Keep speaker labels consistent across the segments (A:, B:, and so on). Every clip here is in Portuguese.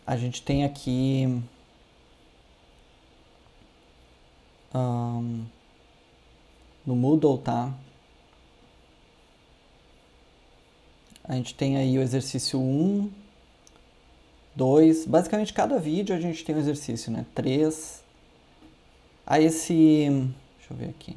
A: a gente tem aqui no Moodle, tá? A gente tem aí o exercício 1, 2, basicamente cada vídeo a gente tem um exercício, né? 3. Aí deixa eu ver aqui.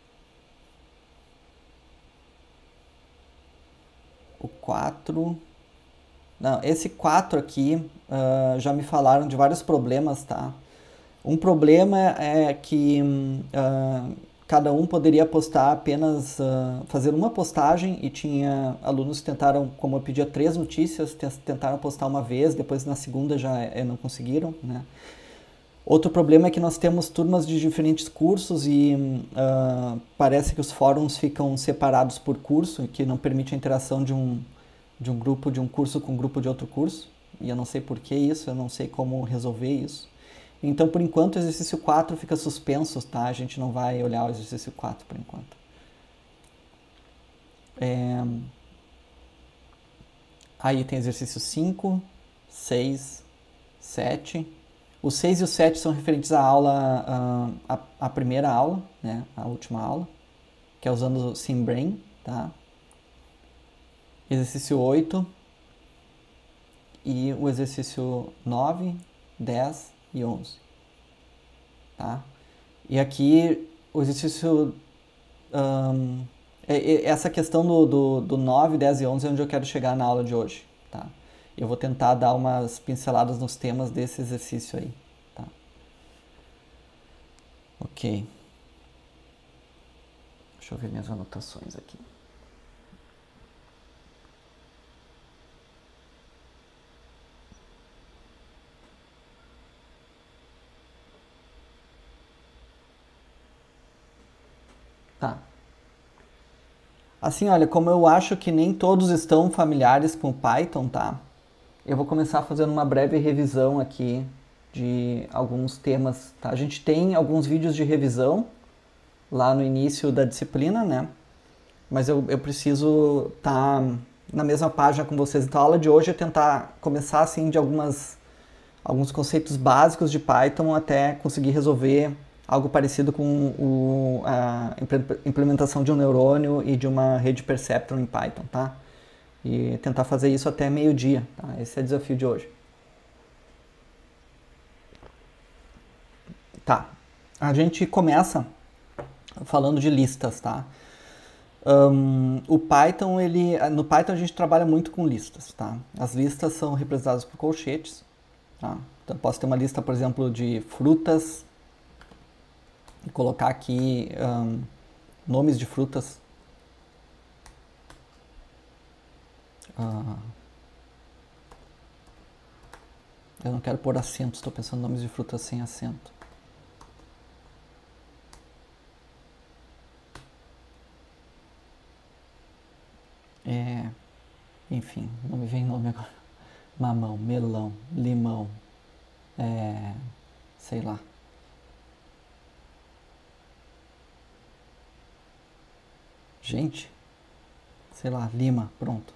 A: O 4. Não, esse 4 aqui já me falaram de vários problemas, tá? Um problema é que cada um poderia postar apenas, fazer uma postagem, e tinha alunos que tentaram, como eu pedia 3 notícias, tentaram postar uma vez, depois na segunda já não conseguiram, né? Outro problema é que nós temos turmas de diferentes cursos e parece que os fóruns ficam separados por curso, que não permite a interação de um grupo de um curso com um grupo de outro curso. E eu não sei por que isso, eu não sei como resolver isso. Então, por enquanto, o exercício 4 fica suspenso, tá? A gente não vai olhar o exercício 4 por enquanto. Aí tem exercício 5, 6, 7. O 6 e o 7 são referentes à aula, a primeira aula, né? A última aula, que é usando o SimBrain, tá? Exercício 8 e o exercício 9, 10 e 11, tá? E aqui o exercício, essa questão do 9, 10 e 11 é onde eu quero chegar na aula de hoje, tá? Eu vou tentar dar umas pinceladas nos temas desse exercício aí, tá? Ok. Deixa eu ver minhas anotações aqui. Tá. Assim, olha, como eu acho que nem todos estão familiares com o Python, tá? Eu vou começar fazendo uma breve revisão aqui de alguns temas, tá? A gente tem alguns vídeos de revisão lá no início da disciplina, né? Mas eu preciso estar na mesma página com vocês. Então a aula de hoje é tentar começar assim de alguns conceitos básicos de Python até conseguir resolver algo parecido com a implementação de um neurônio e de uma rede perceptron em Python, tá? E tentar fazer isso até meio-dia, tá? Esse é o desafio de hoje. Tá. A gente começa falando de listas, tá? O Python, no Python a gente trabalha muito com listas, tá? As listas são representadas por colchetes, tá? Então eu posso ter uma lista, por exemplo, de frutas e colocar aqui nomes de frutas. Eu não quero pôr acentos, estou pensando em nomes de frutas sem acento. Enfim, não me vem nome agora. Mamão, melão, limão, sei lá. Gente, sei lá, lima, pronto.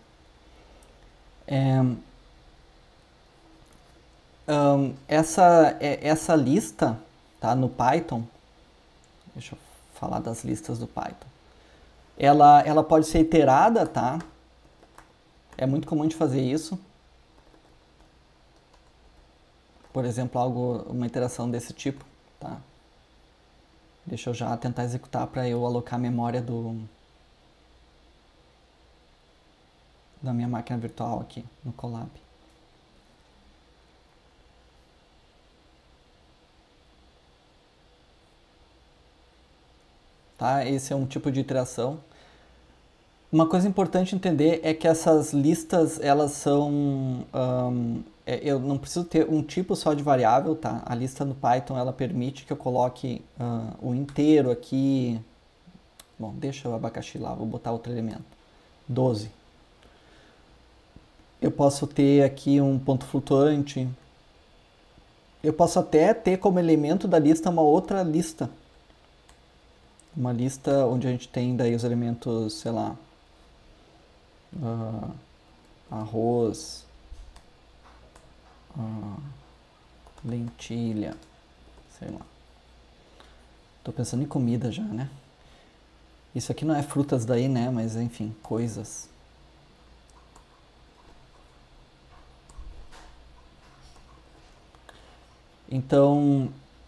A: Essa lista, tá, no Python, deixa eu falar das listas do Python. Ela pode ser iterada, tá? É muito comum de fazer isso. Por exemplo, uma iteração desse tipo, tá? Deixa eu já tentar executar para eu alocar a memória da minha máquina virtual aqui no Colab. Tá? Esse é um tipo de iteração. Uma coisa importante entender é que essas listas, elas são... eu não preciso ter um tipo só de variável, tá? A lista no Python, ela permite que eu coloque o inteiro aqui. Bom, deixa o abacaxi lá, vou botar outro elemento. 12. Eu posso ter aqui um ponto flutuante. Eu posso até ter como elemento da lista uma outra lista. Uma lista onde a gente tem daí os elementos, sei lá, arroz, lentilha, sei lá. Tô pensando em comida já, né? Isso aqui não é frutas daí, né? Mas enfim, coisas. Então,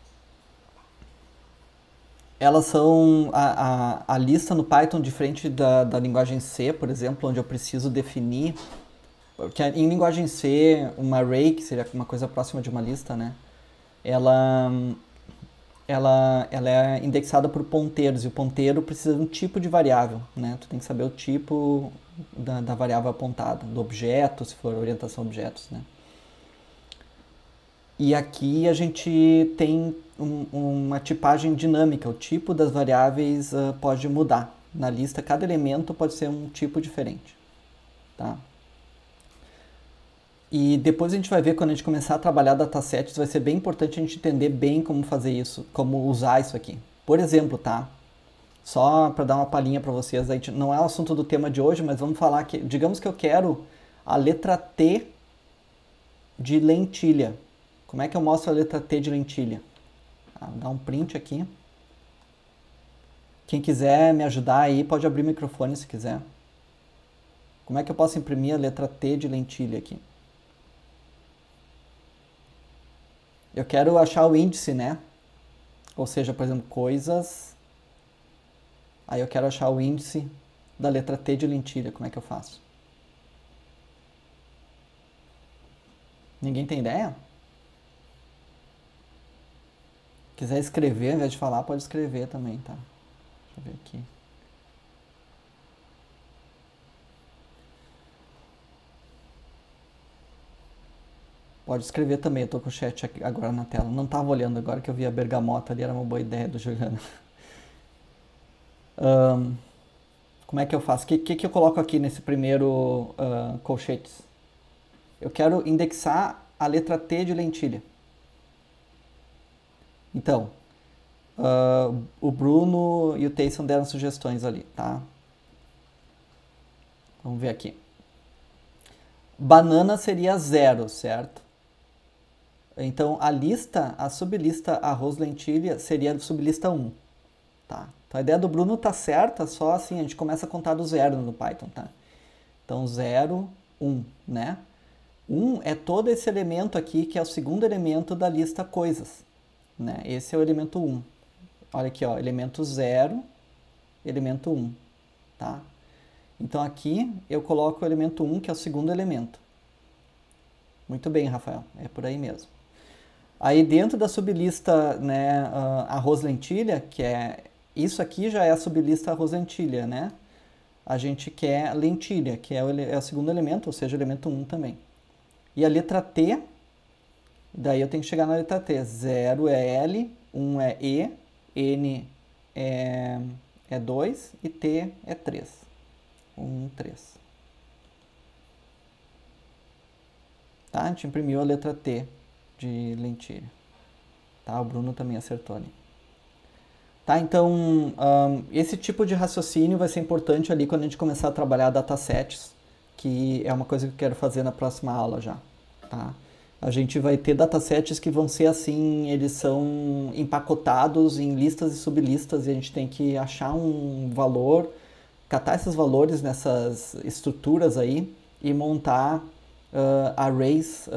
A: elas são a lista no Python diferente da linguagem C, por exemplo, onde eu preciso definir. Porque em linguagem C, uma array, que seria uma coisa próxima de uma lista, né? Ela, ela é indexada por ponteiros, e o ponteiro precisa de um tipo de variável, né? Tu tem que saber o tipo da variável apontada, do objeto, se for orientação a objetos, né? E aqui a gente tem uma tipagem dinâmica, o tipo das variáveis pode mudar. Na lista, cada elemento pode ser um tipo diferente, tá? E depois a gente vai ver, quando a gente começar a trabalhar datasets, vai ser bem importante a gente entender bem como fazer isso, como usar isso aqui. Por exemplo, tá? Só para dar uma palhinha para vocês, não é o assunto do tema de hoje, mas vamos falar que, digamos que eu quero a letra T de lentilha. Como é que eu mostro a letra T de lentilha? Vou dar um print aqui. Quem quiser me ajudar aí, pode abrir o microfone se quiser. Como é que eu posso imprimir a letra T de lentilha aqui? Eu quero achar o índice, né? Ou seja, por exemplo, coisas. Aí eu quero achar o índice da letra T de lentilha. Como é que eu faço? Ninguém tem ideia? Quiser escrever, ao invés de falar, pode escrever também, tá? Deixa eu ver aqui. Pode escrever também, eu tô com o chat aqui agora na tela. Não tava olhando agora que eu vi a bergamota ali, era uma boa ideia do Juliano. Como é que eu faço? O que eu coloco aqui nesse primeiro colchetes? Eu quero indexar a letra T de lentilha. Então, o Bruno e o Tayson deram sugestões ali, tá? Vamos ver aqui. Banana seria 0, certo? Então, a sublista arroz lentilha seria a sublista 1, tá? Então, a ideia do Bruno tá certa, só assim, a gente começa a contar do zero no Python, tá? Então, 0, 1, né? 1 é todo esse elemento aqui, que é o segundo elemento da lista coisas, né? Esse é o elemento 1. Olha aqui, ó, elemento 0, elemento 1, tá? Então, aqui eu coloco o elemento 1, que é o segundo elemento. Muito bem, Rafael, é por aí mesmo. Aí dentro da sublista, né, arroz lentilha, que é isso aqui já é a sublista arroz lentilha, né? A gente quer lentilha, que é o segundo elemento, ou seja, o elemento 1 também. E a letra T, daí eu tenho que chegar na letra T. 0 é L, 1 é E, N é 2 e T é 3. 1, 3. Tá? A gente imprimiu a letra T de lentilha. Tá? O Bruno também acertou ali. Tá? Então, esse tipo de raciocínio vai ser importante ali quando a gente começar a trabalhar datasets, que é uma coisa que eu quero fazer na próxima aula já. Tá? A gente vai ter datasets que vão ser assim, eles são empacotados em listas e sublistas, e a gente tem que achar um valor, catar esses valores nessas estruturas aí e montar arrays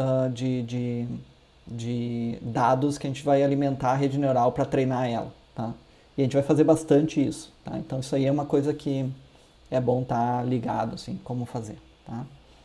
A: de dados que a gente vai alimentar a rede neural para treinar ela, tá? E a gente vai fazer bastante isso, tá? Então isso aí é uma coisa que é bom estar ligado, assim, como fazer, tá?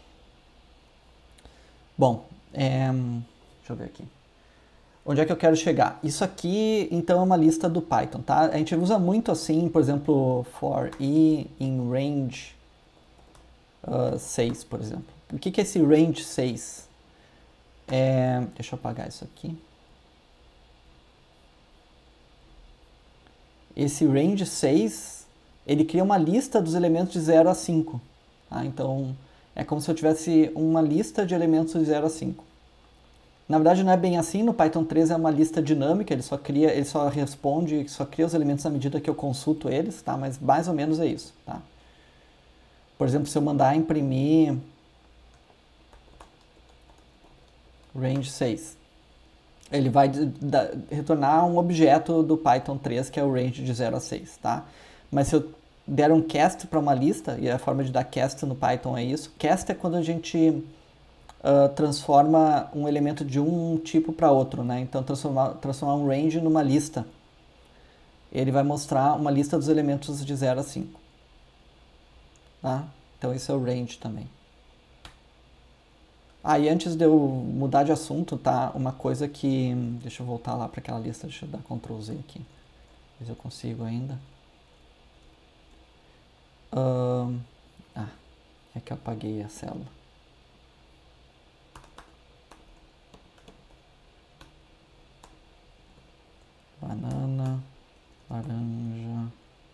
A: Bom, deixa eu ver aqui. Onde é que eu quero chegar? Isso aqui, então, é uma lista do Python, tá? A gente usa muito assim, por exemplo, for i in range 6, por exemplo. O que é esse range 6? Deixa eu apagar isso aqui. Esse range 6, ele cria uma lista dos elementos de 0 a 5. Tá? Então, é como se eu tivesse uma lista de elementos de 0 a 5. Na verdade, não é bem assim. No Python 3 é uma lista dinâmica, ele só cria os elementos à medida que eu consulto eles, tá? Mas mais ou menos é isso, tá? Por exemplo, se eu mandar imprimir range 6. Ele vai retornar um objeto do Python 3, que é o range de 0 a 6, tá? Mas se eu der um cast para uma lista, e a forma de dar cast no Python é isso, cast é quando a gente transforma um elemento de um tipo para outro, né? Então, transformar um range numa lista. Ele vai mostrar uma lista dos elementos de 0 a 5. Tá? Então, isso é o range também. E antes de eu mudar de assunto, tá? Uma coisa que... Deixa eu voltar lá para aquela lista, deixa eu dar Ctrl Z aqui. Ver se eu consigo ainda. É que eu apaguei a célula. Banana, laranja,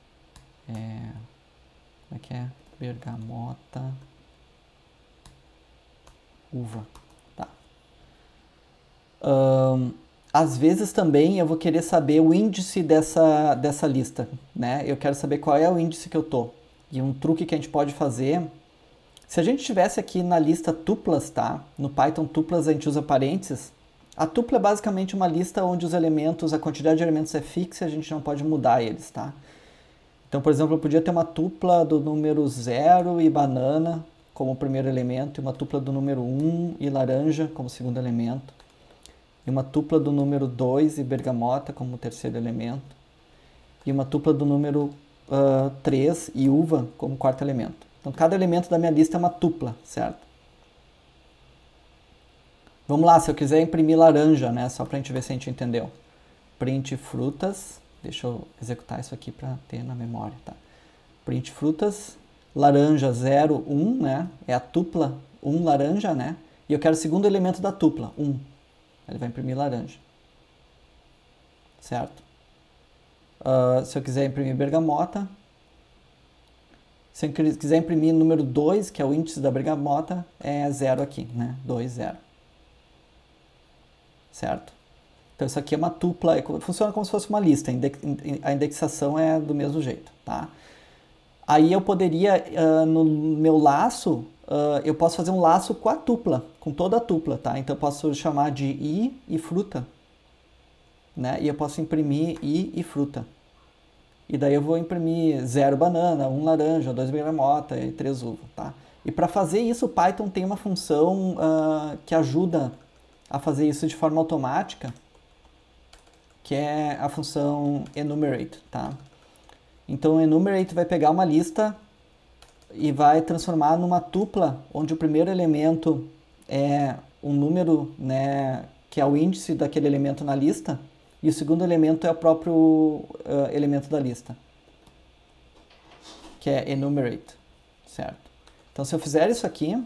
A: como é que é? Bergamota, uva, tá. Às vezes também eu vou querer saber o índice dessa lista, né? Eu quero saber qual é o índice que eu tô. E um truque que a gente pode fazer, se a gente tivesse aqui na lista tuplas, tá? No Python tuplas a gente usa parênteses. A tupla é basicamente uma lista onde os elementos, a quantidade de elementos é fixa e a gente não pode mudar eles, tá? Então, por exemplo, eu podia ter uma tupla do número 0 e banana como primeiro elemento, e uma tupla do número 1 e laranja como segundo elemento, e uma tupla do número 2 e bergamota como terceiro elemento, e uma tupla do número 3 e uva como quarto elemento. Então, cada elemento da minha lista é uma tupla, certo? Vamos lá, se eu quiser imprimir laranja, né? Só para a gente ver se a gente entendeu. Print frutas. Deixa eu executar isso aqui para ter na memória, tá? Print frutas. Laranja 0, 1, né? É a tupla 1 laranja, né? E eu quero o segundo elemento da tupla, 1. Ele vai imprimir laranja. Certo? Se eu quiser imprimir bergamota. Se eu quiser imprimir número 2, que é o índice da bergamota, é 0 aqui, né? 2, 0. Certo? Então isso aqui é uma tupla, funciona como se fosse uma lista, a indexação é do mesmo jeito, tá? Aí eu poderia, no meu laço, eu posso fazer um laço com a tupla, com toda a tupla, tá? Então eu posso chamar de i e fruta, né? E eu posso imprimir i e fruta. E daí eu vou imprimir 0 banana, 1 laranja, 2 bergamota e 3 uva, tá? E para fazer isso, o Python tem uma função que ajuda a fazer isso de forma automática, que é a função enumerate, tá? Então o enumerate vai pegar uma lista e vai transformar numa tupla, onde o primeiro elemento é um número, né, que é o índice daquele elemento na lista, e o segundo elemento é o próprio elemento da lista, que é enumerate, certo? Então se eu fizer isso aqui,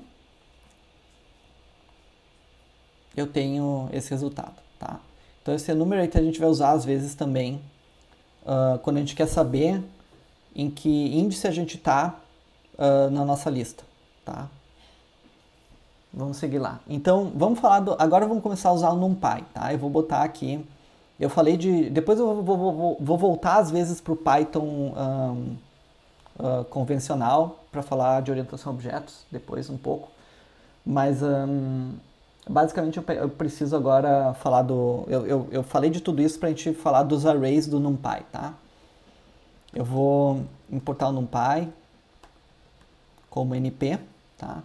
A: eu tenho esse resultado, tá? Então esse enumerate a gente vai usar às vezes também quando a gente quer saber em que índice a gente está na nossa lista, tá? Vamos seguir lá. Então vamos falar agora vamos começar a usar o NumPy, tá? Eu vou botar aqui, eu falei depois eu vou voltar às vezes para o Python convencional para falar de orientação a objetos, depois um pouco, mas basicamente eu preciso agora falar eu falei de tudo isso para a gente falar dos arrays do NumPy, tá? Eu vou importar o NumPy como np, tá?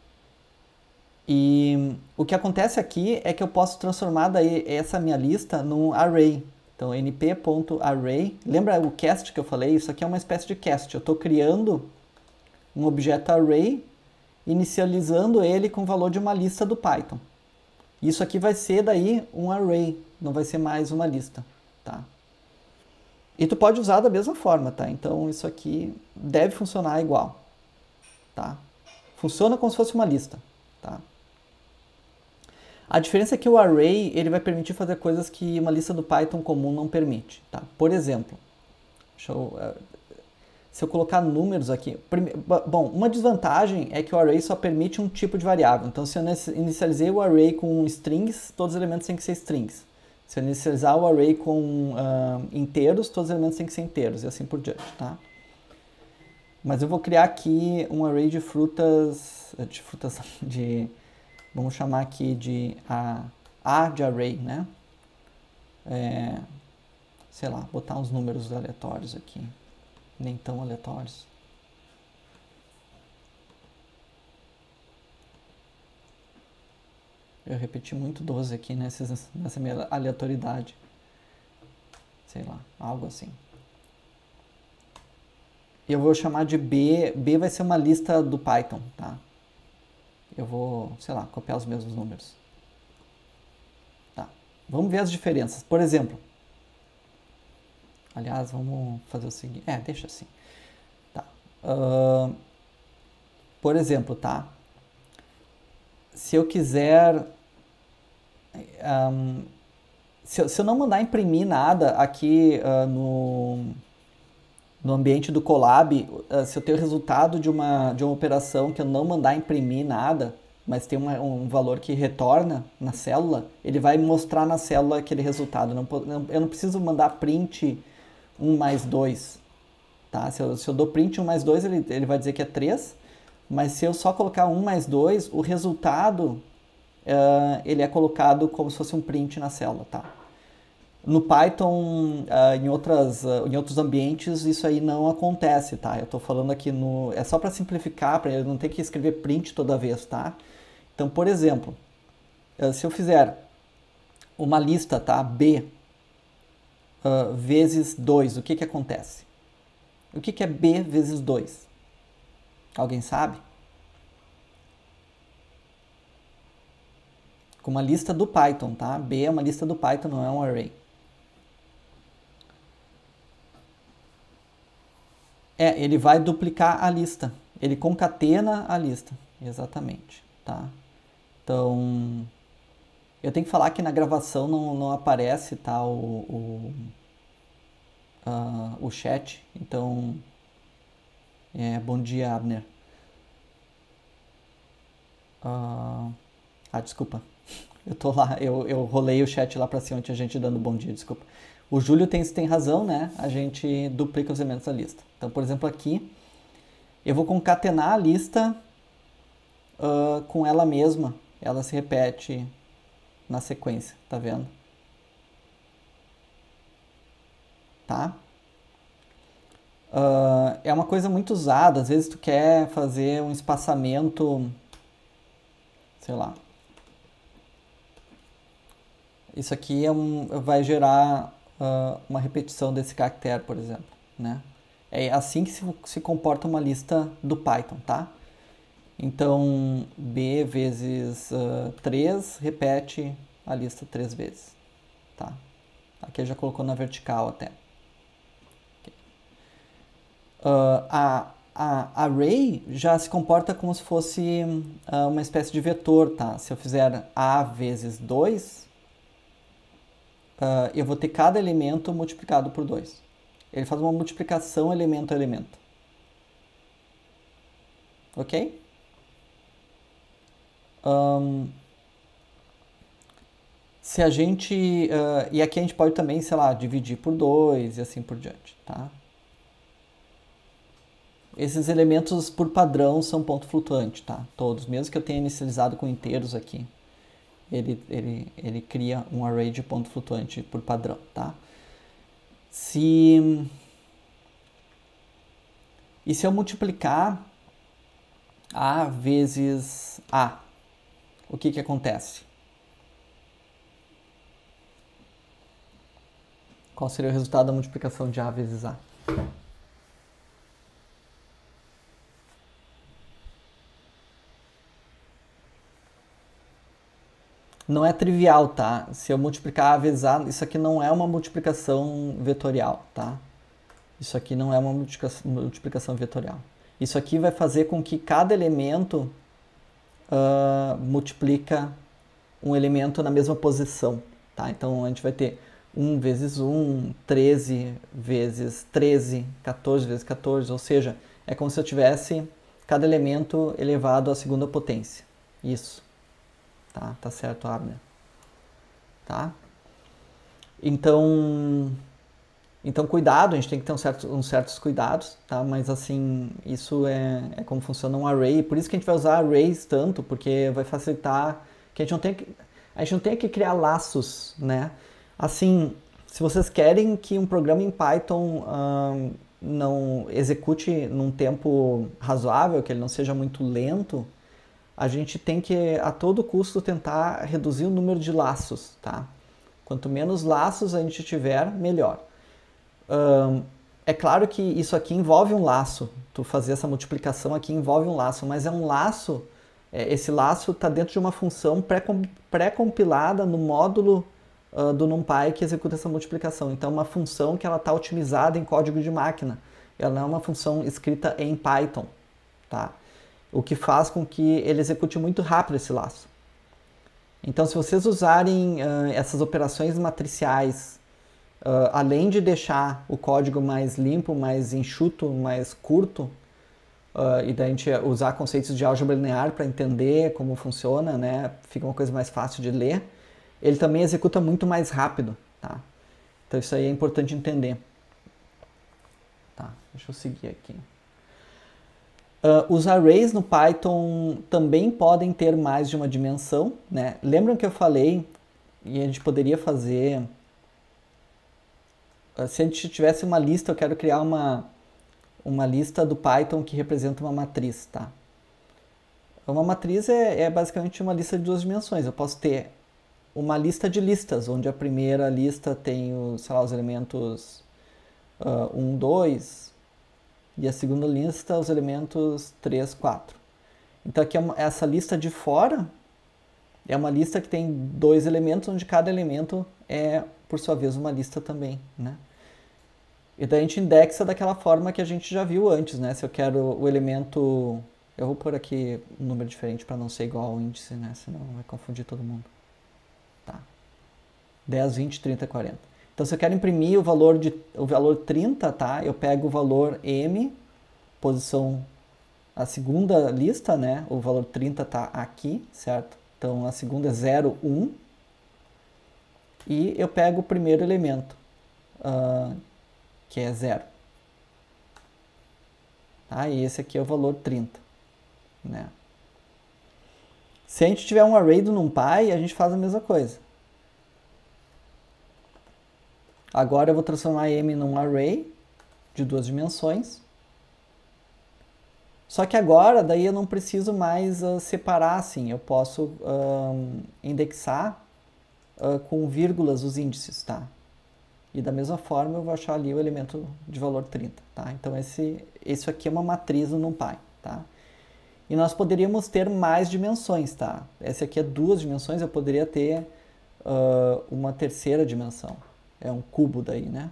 A: E o que acontece aqui é que eu posso transformar daí essa minha lista num array. Então np.array, lembra o cast que eu falei? Isso aqui é uma espécie de cast. Eu estou criando um objeto array, inicializando ele com o valor de uma lista do Python. Isso aqui vai ser daí um array, não vai ser mais uma lista, tá? E tu pode usar da mesma forma, tá? Então isso aqui deve funcionar igual, tá? Funciona como se fosse uma lista, tá? A diferença é que o array ele vai permitir fazer coisas que uma lista do Python comum não permite, tá? Por exemplo, se eu colocar números aqui... Bom, uma desvantagem é que o array só permite um tipo de variável. Então, se eu inicializei o array com strings, todos os elementos têm que ser strings. Se eu inicializar o array com inteiros, todos os elementos têm que ser inteiros, e assim por diante, tá? Mas eu vou criar aqui um array de frutas... Vamos chamar aqui de A de array, né? Sei lá, botar uns números aleatórios aqui. Nem tão aleatórios. Eu repeti muito 12 aqui nessa minha aleatoriedade. Sei lá, algo assim. Eu vou chamar de B. B vai ser uma lista do Python, tá? Eu vou, sei lá, copiar os mesmos números. Tá. Vamos ver as diferenças. Por exemplo. Aliás, vamos fazer o seguinte. Deixa assim. Tá. Por exemplo, tá? Se eu quiser... se eu não mandar imprimir nada aqui no ambiente do Colab, se eu tenho o resultado de uma operação que eu não mandar imprimir nada, mas tem um valor que retorna na célula, ele vai mostrar na célula aquele resultado. Eu não preciso mandar print 1 mais 2. Tá? Se eu dou print 1 mais 2, ele vai dizer que é 3, mas se eu só colocar 1 mais 2, o resultado ele é colocado como se fosse um print na célula. Tá? No Python, em outros ambientes, isso aí não acontece, tá? Eu estou falando aqui é só para simplificar, para eu não ter que escrever print toda vez, tá? Então, por exemplo, se eu fizer uma lista, tá? B vezes 2, o que que acontece? O que que é B vezes 2? Alguém sabe? Com uma lista do Python, tá? B é uma lista do Python, não é um array. Ele vai duplicar a lista. Ele concatena a lista. Exatamente, tá? Então, eu tenho que falar que na gravação não aparece, tá, o chat. Então, bom dia, Abner. Desculpa. Eu tô lá, eu rolei o chat lá pra cima, tinha gente dando bom dia, desculpa. O Júlio tem razão, né? A gente duplica os elementos da lista. Então, por exemplo, aqui, eu vou concatenar a lista com ela mesma. Ela se repete na sequência, tá vendo? Tá? É uma coisa muito usada. Às vezes tu quer fazer um espaçamento, sei lá. Isso aqui vai gerar uma repetição desse caractere, por exemplo, né? É assim que se comporta uma lista do Python, tá? Então, B vezes 3 repete a lista 3 vezes, tá? Aqui já colocou na vertical até. Okay. A array já se comporta como se fosse uma espécie de vetor, tá? Se eu fizer A vezes 2, eu vou ter cada elemento multiplicado por 2. Ele faz uma multiplicação elemento a elemento. Ok? Se a gente... e aqui a gente pode também, sei lá, dividir por 2 e assim por diante, tá? Esses elementos, por padrão, são ponto flutuante, tá? Todos, mesmo que eu tenha inicializado com inteiros aqui. Ele cria um array de ponto flutuante por padrão, tá? E se eu multiplicar A vezes A, o que acontece? Qual seria o resultado da multiplicação de A vezes A? Não é trivial, tá? Se eu multiplicar A vezes A, isso aqui não é uma multiplicação vetorial, tá? Isso aqui não é uma multiplicação vetorial. Isso aqui vai fazer com que cada elemento multiplica um elemento na mesma posição, tá? Então a gente vai ter 1 vezes 1, 13 vezes 13, 14 vezes 14, ou seja, é como se eu tivesse cada elemento elevado à segunda potência. Isso. Tá certo, Abner. Tá? Então, Então, cuidado, a gente tem que ter uns certos cuidados, tá? Mas, assim, isso é como funciona um array. Por isso que a gente vai usar arrays tanto, porque vai facilitar que a gente não tenha que criar laços, né? Assim, se vocês querem que um programa em Python não execute num tempo razoável, que ele não seja muito lento, a gente tem que, a todo custo, tentar reduzir o número de laços, tá? Quanto menos laços a gente tiver, melhor. É claro que isso aqui envolve um laço, tu fazer essa multiplicação aqui envolve um laço, mas é um laço, esse laço está dentro de uma função pré-compilada no módulo do NumPy que executa essa multiplicação. Então é uma função que ela está otimizada em código de máquina, ela não é uma função escrita em Python, tá? O que faz com que ele execute muito rápido esse laço. Então, se vocês usarem essas operações matriciais, além de deixar o código mais limpo, mais enxuto, mais curto, e daí a gente usar conceitos de álgebra linear para entender como funciona, né? Fica uma coisa mais fácil de ler, ele também executa muito mais rápido, tá? Então isso aí é importante entender. Tá, deixa eu seguir aqui. Os arrays no Python também podem ter mais de uma dimensão, né? Lembram que eu falei, e a gente poderia fazer... Se a gente tivesse uma lista, eu quero criar uma lista do Python que representa uma matriz, tá? Uma matriz é basicamente uma lista de duas dimensões. Eu posso ter uma lista de listas, onde a primeira lista tem os elementos 1, 2, e a segunda lista os elementos 3, 4. Então aqui essa lista de fora é uma lista que tem dois elementos, onde cada elemento é, por sua vez, uma lista também, né? E daí a gente indexa daquela forma que a gente já viu antes, né? Se eu quero o elemento... Eu vou pôr aqui um número diferente para não ser igual ao índice, né? Senão vai confundir todo mundo. Tá. 10, 20, 30, 40. Então, se eu quero imprimir o valor 30, tá? Eu pego o valor M, posição... A segunda lista, né? O valor 30 tá aqui, certo? Então, a segunda é 0, 1. E eu pego o primeiro elemento, que é 0. Tá? E esse aqui é o valor 30. Né? Se a gente tiver um array do NumPy, a gente faz a mesma coisa. Agora eu vou transformar M num array de duas dimensões. Só que agora, daí eu não preciso mais separar assim. Eu posso indexar com vírgulas os índices, tá? E da mesma forma eu vou achar ali o elemento de valor 30, tá? Então isso aqui é uma matriz no NumPy, tá? E nós poderíamos ter mais dimensões, tá? Essa aqui é duas dimensões, eu poderia ter uma terceira dimensão. É um cubo daí, né?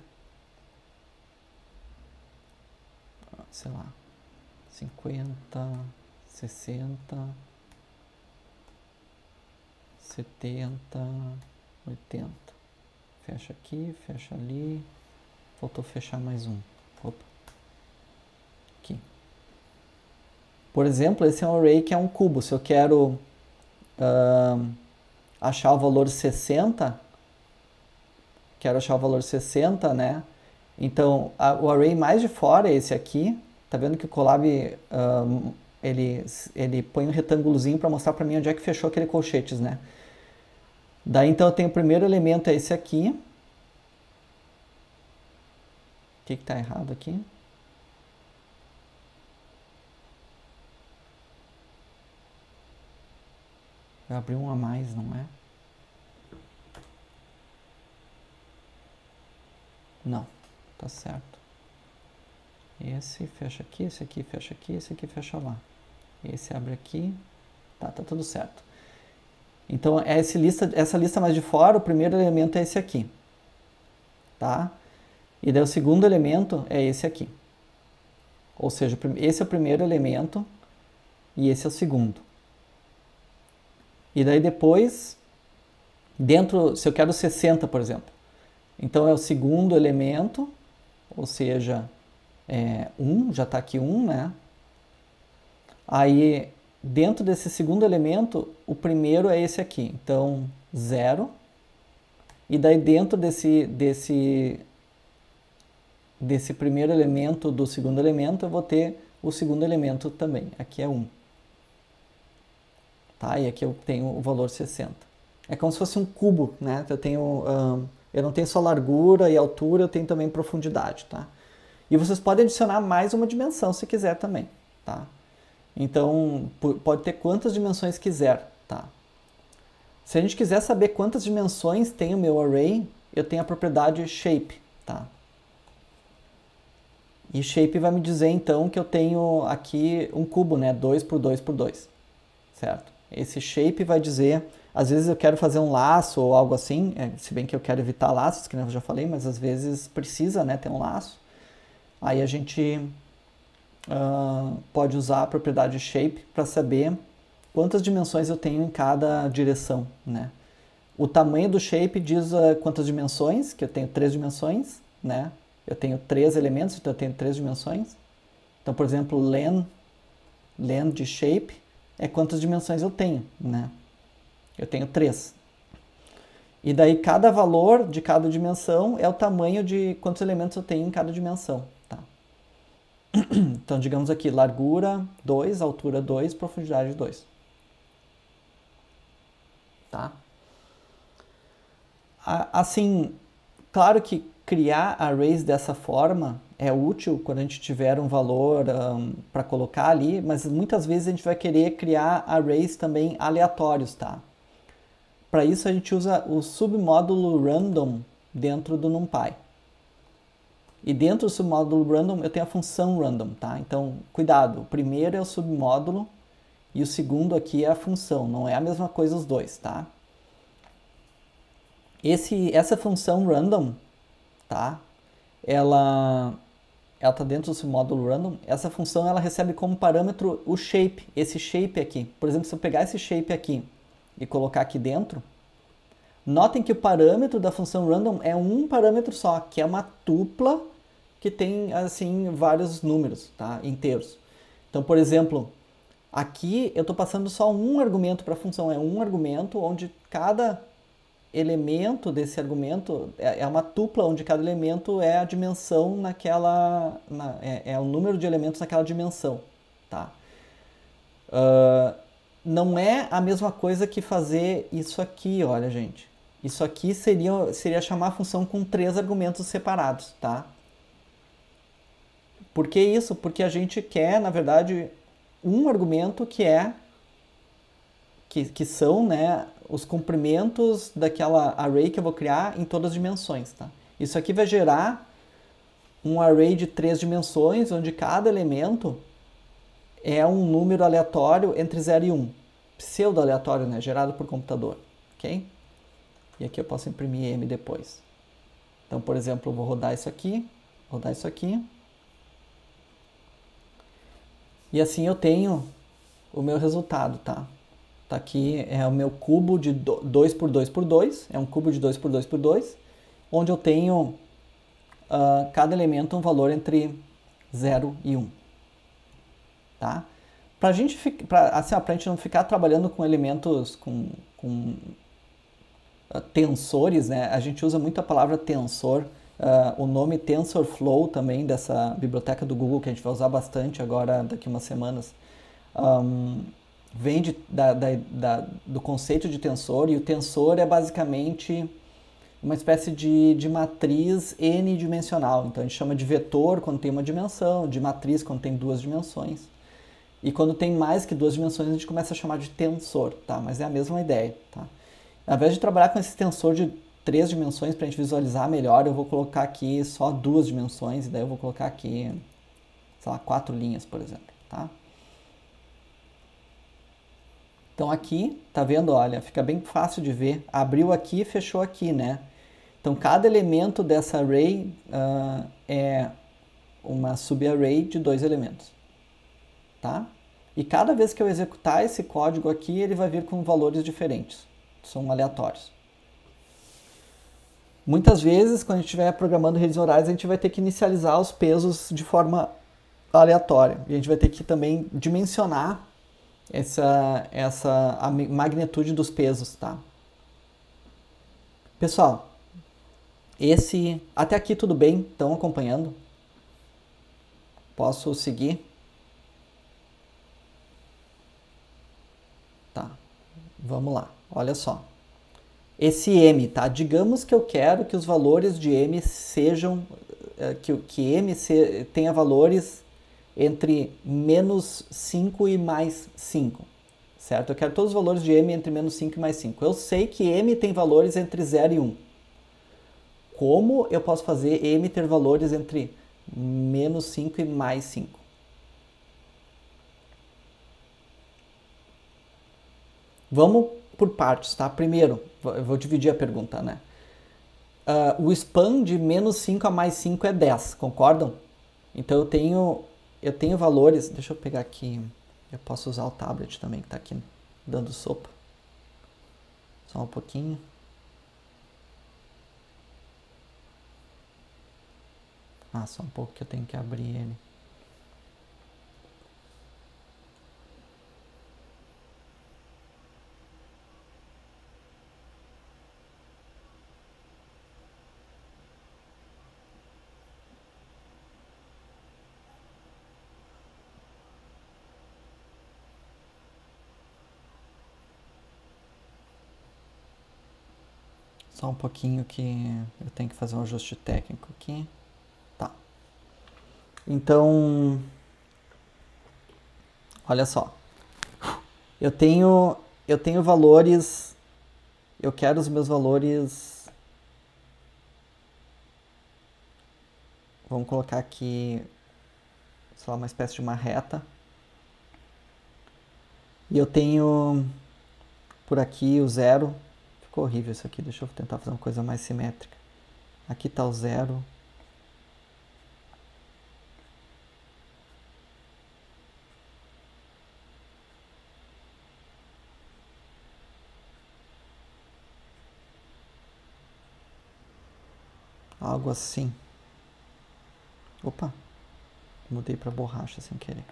A: Sei lá, 50, 60, 70, 80. Fecha aqui, fecha ali. Faltou fechar mais um. Opa. Aqui. Por exemplo, esse é um array que é um cubo. Se eu quero achar o valor 60, né? Então, o array mais de fora é esse aqui. Tá vendo que o Colab ele põe um retângulozinho para mostrar para mim onde é que fechou aquele colchetes, né? Daí então eu tenho o primeiro elemento é esse aqui. O que está errado aqui? Eu abri um a mais, não é? Não, tá certo. Esse fecha aqui, esse aqui fecha aqui, esse aqui fecha lá. Esse abre aqui. Tá tudo certo. Então, essa lista mais de fora, o primeiro elemento é esse aqui. Tá? E daí o segundo elemento é esse aqui. Ou seja, esse é o primeiro elemento e esse é o segundo. E daí depois, se eu quero 60, por exemplo. Então, é o segundo elemento, ou seja, 1, já está aqui 1, né? Aí, dentro desse segundo elemento, o primeiro é esse aqui. Então, 0. E daí dentro desse desse primeiro elemento do segundo elemento, eu vou ter o segundo elemento também. Aqui é 1. Tá? E aqui eu tenho o valor 60. É como se fosse um cubo, né? Eu não tenho só largura e altura, eu tenho também profundidade, tá? E vocês podem adicionar mais uma dimensão se quiser também, tá? Então, pode ter quantas dimensões quiser, tá? Se a gente quiser saber quantas dimensões tem o meu array, eu tenho a propriedade shape, tá? E shape vai me dizer, então, que eu tenho aqui um cubo, né? 2 por 2 por 2, certo? Esse shape vai dizer, às vezes eu quero fazer um laço ou algo assim, se bem que eu quero evitar laços, que eu já falei, mas às vezes precisa, né, ter um laço. Aí a gente pode usar a propriedade shape para saber quantas dimensões eu tenho em cada direção, né? O tamanho do shape diz quantas dimensões, que eu tenho 3 dimensões, né? Eu tenho 3 elementos, então eu tenho 3 dimensões. Então, por exemplo, len de shape é quantas dimensões eu tenho, né? Eu tenho 3. E daí cada valor de cada dimensão é o tamanho de quantos elementos eu tenho em cada dimensão, tá? Então, digamos aqui, largura 2, altura 2, profundidade 2. Tá? Assim, claro que criar arrays dessa forma é útil quando a gente tiver um valor para colocar ali, mas muitas vezes a gente vai querer criar arrays também aleatórios, tá? Para isso a gente usa o submódulo random dentro do NumPy. E dentro do submódulo random eu tenho a função random, tá? Então, cuidado, o primeiro é o submódulo e o segundo aqui é a função, não é a mesma coisa os dois, tá? Essa função random, tá? Ela está dentro do submódulo random. Essa função ela recebe como parâmetro o shape, esse shape aqui. Por exemplo, se eu pegar esse shape aqui e colocar aqui dentro, notem que o parâmetro da função random é um parâmetro só, que é uma tupla que tem assim vários números, tá? Inteiros. Então, por exemplo, aqui eu estou passando só um argumento para a função, é um argumento onde cada elemento desse argumento é uma tupla onde cada elemento é a dimensão naquela é o número de elementos naquela dimensão, tá? Não é a mesma coisa que fazer isso aqui, olha, gente. Isso aqui seria chamar a função com 3 argumentos separados, tá? Por que isso? Porque a gente quer, na verdade, um argumento que são, né, os comprimentos daquela array que eu vou criar em todas as dimensões, tá? Isso aqui vai gerar um array de 3 dimensões, onde cada elemento é um número aleatório entre 0 e 1. Pseudo-aleatório, né? Gerado por computador, ok? E aqui eu posso imprimir M depois. Então, por exemplo, eu vou rodar isso aqui. E assim eu tenho o meu resultado, tá? Tá aqui é o meu cubo de 2 por 2 por 2. É um cubo de 2 por 2 por 2. Onde eu tenho cada elemento um valor entre 0 e 1. Tá? Pra gente não ficar trabalhando com elementos, com tensores, né? A gente usa muito a palavra tensor. O nome TensorFlow também, dessa biblioteca do Google, que a gente vai usar bastante agora, daqui umas semanas, vem do conceito de tensor, e o tensor é basicamente uma espécie de matriz n-dimensional. Então a gente chama de vetor quando tem uma dimensão, de matriz quando tem 2 dimensões. E quando tem mais que 2 dimensões, a gente começa a chamar de tensor, tá? Mas é a mesma ideia, tá? Ao invés de trabalhar com esse tensor de 3 dimensões para a gente visualizar melhor, eu vou colocar aqui só 2 dimensões, e daí eu vou colocar aqui, sei lá, 4 linhas, por exemplo, tá? Então aqui, tá vendo? Olha, fica bem fácil de ver. Abriu aqui e fechou aqui, né? Então cada elemento dessa array é uma subarray de 2 elementos, tá? E cada vez que eu executar esse código aqui, ele vai vir com valores diferentes. São aleatórios. Muitas vezes, quando a gente estiver programando redes neurais, a gente vai ter que inicializar os pesos de forma aleatória. E a gente vai ter que também dimensionar a magnitude dos pesos, tá? Pessoal, até aqui tudo bem? Estão acompanhando? Posso seguir? Tá, vamos lá, olha só. Esse m, tá? Digamos que eu quero que os valores de m sejam, que m tenha valores entre menos 5 e mais 5, certo? Eu quero todos os valores de m entre menos 5 e mais 5. Eu sei que m tem valores entre 0 e 1. Como eu posso fazer m ter valores entre menos 5 e mais 5? Vamos por partes, tá? Primeiro, eu vou dividir a pergunta, né? O span de menos 5 a mais 5 é 10, concordam? Então eu tenho valores, deixa eu pegar aqui, eu posso usar o tablet também que está aqui dando sopa. Só um pouquinho. Ah, só um pouco que eu tenho que abrir ele. Só um pouquinho que eu tenho que fazer um ajuste técnico aqui. Tá. Então, olha só. Eu tenho valores, eu quero os meus valores, vamos colocar aqui, sei lá, uma espécie de uma reta. E eu tenho por aqui o zero. Ficou horrível isso aqui, deixa eu tentar fazer uma coisa mais simétrica. Aqui está o zero. Algo assim. Opa, mudei para borracha sem querer.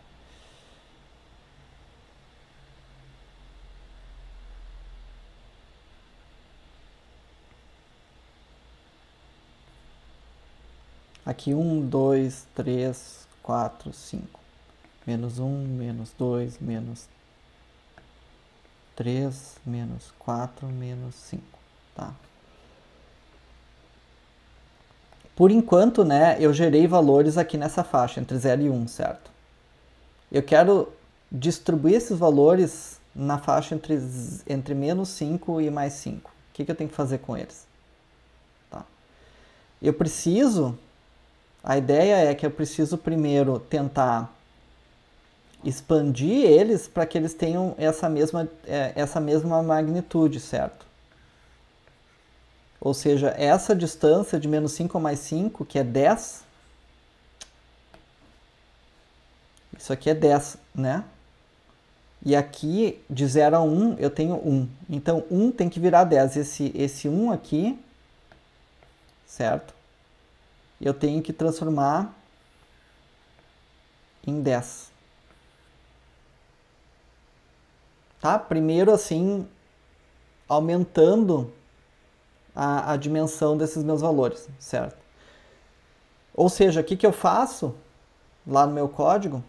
A: Aqui 1, 2, 3, 4, 5. Menos 1, menos 2, menos 3, menos 4, menos 5. Tá? Por enquanto, né, eu gerei valores aqui nessa faixa, entre 0 e 1, certo? Eu quero distribuir esses valores na faixa entre menos 5 e mais 5. O que eu tenho que fazer com eles? Tá. Eu preciso, a ideia é que eu preciso primeiro tentar expandir eles para que eles tenham essa mesma magnitude, certo? Ou seja, essa distância de menos 5 a mais 5, que é 10, isso aqui é 10, né? E aqui, de 0 a 1, eu tenho 1. Então, 1 tem que virar 10. Esse 1 aqui, certo? Eu tenho que transformar em 10. Tá? Primeiro, assim, aumentando a dimensão desses meus valores, certo? Ou seja, o que eu faço lá no meu código?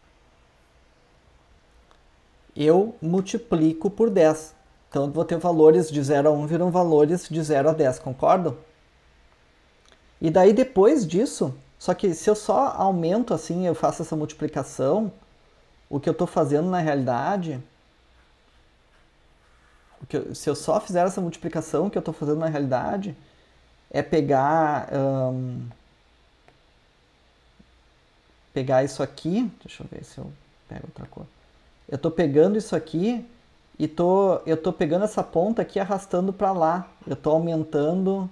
A: Eu multiplico por 10. Então, eu vou ter valores de 0 a 1 viram valores de 0 a 10, concordam? E daí, depois disso, só que se eu só aumento assim, eu faço essa multiplicação, o que eu estou fazendo na realidade, se eu só fizer essa multiplicação, o que eu estou fazendo na realidade é pegar isso aqui, deixa eu ver se eu pego outra cor. Eu estou pegando isso aqui e eu tô pegando essa ponta aqui e arrastando para lá. Eu estou aumentando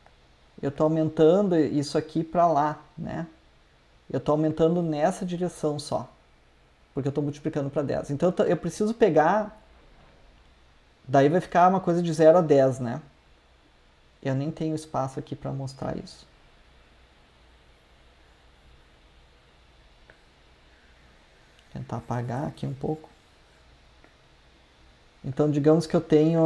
A: isso aqui para lá, né? Eu estou aumentando nessa direção só, porque eu estou multiplicando para 10. Então eu preciso pegar, daí vai ficar uma coisa de 0 a 10, né? Eu nem tenho espaço aqui para mostrar isso. Tentar apagar aqui um pouco. Então, digamos que eu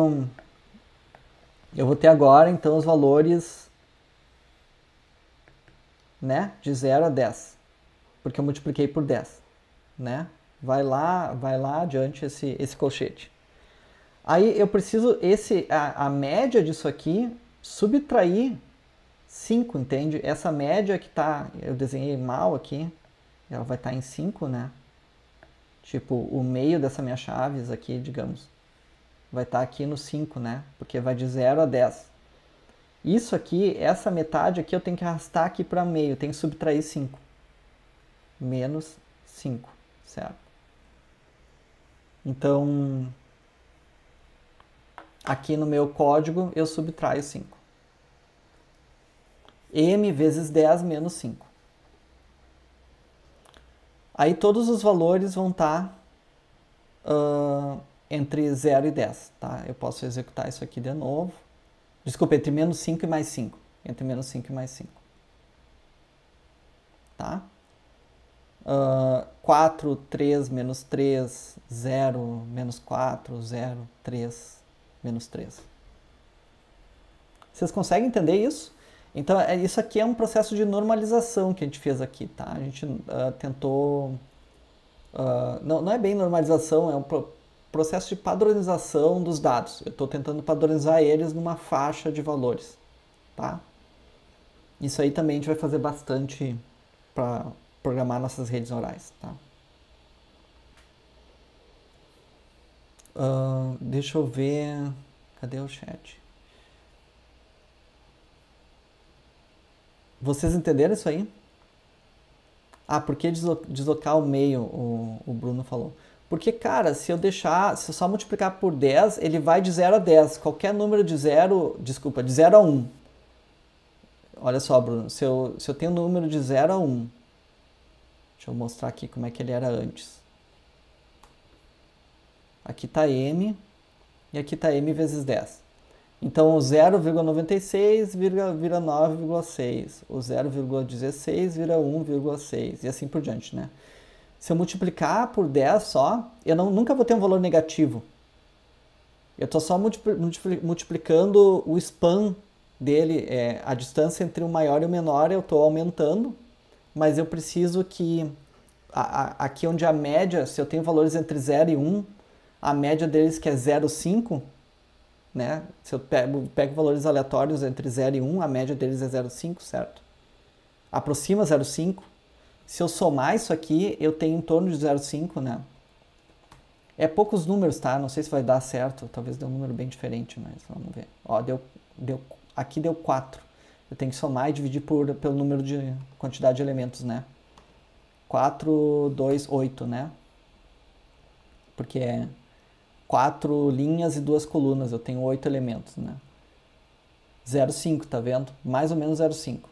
A: vou ter agora, então, os valores, né, de 0 a 10. porque eu multipliquei por 10, né? Vai lá adiante esse colchete. Aí eu preciso, a média disso aqui, subtrair 5, entende? Essa média que tá, eu desenhei mal aqui, ela vai estar em 5, né? Tipo, o meio dessa minha chaves aqui, digamos, vai estar aqui no 5, né? Porque vai de 0 a 10. Isso aqui, essa metade aqui, eu tenho que arrastar aqui para meio, tenho que subtrair 5. Menos 5, certo? Então, aqui no meu código, eu subtraio 5. M vezes 10 menos 5. Aí todos os valores vão estar entre 0 e 10, tá? Eu posso executar isso aqui de novo. Desculpa, entre menos 5 e mais 5. Entre menos 5 e mais 5. Tá? 4, 3, menos 3, 0, menos 4, 0, 3, menos 3. Vocês conseguem entender isso? Então, isso aqui é um processo de normalização que a gente fez aqui, tá? A gente tentou... não é bem normalização, é um processo de padronização dos dados. Eu estou tentando padronizar eles numa faixa de valores, tá? Isso aí também a gente vai fazer bastante para programar nossas redes neurais, tá? Deixa eu ver... Cadê o chat? Vocês entenderam isso aí? Por que deslocar o meio, o Bruno falou. Porque, cara, se eu só multiplicar por 10, ele vai de 0 a 10. Qualquer número de 0, desculpa, de 0 a 1. Olha só, Bruno, se eu tenho um número de 0 a 1, deixa eu mostrar aqui como é que ele era antes. Aqui está M, e aqui está M vezes 10. Então, o 0,96 vira 9,6, o 0,16 vira 1,6, e assim por diante, né? Se eu multiplicar por 10 só, eu nunca vou ter um valor negativo. Eu estou só multiplicando o span dele, a distância entre o maior e o menor, eu estou aumentando, mas eu preciso que, aqui onde a média, se eu tenho valores entre 0 e 1, a média deles que é 0,5, né? Se eu pego valores aleatórios entre 0 e 1, a média deles é 0,5, certo? Aproxima 0,5. Se eu somar isso aqui, eu tenho em torno de 0,5, né? É poucos números, tá? Não sei se vai dar certo. Talvez dê um número bem diferente, mas vamos ver. Ó, aqui deu 4. Eu tenho que somar e dividir pelo número de quantidade de elementos, né? 4, 2, 8, né? Porque é 4 linhas e 2 colunas. Eu tenho 8 elementos, né? 0,5, tá vendo? Mais ou menos 0,5.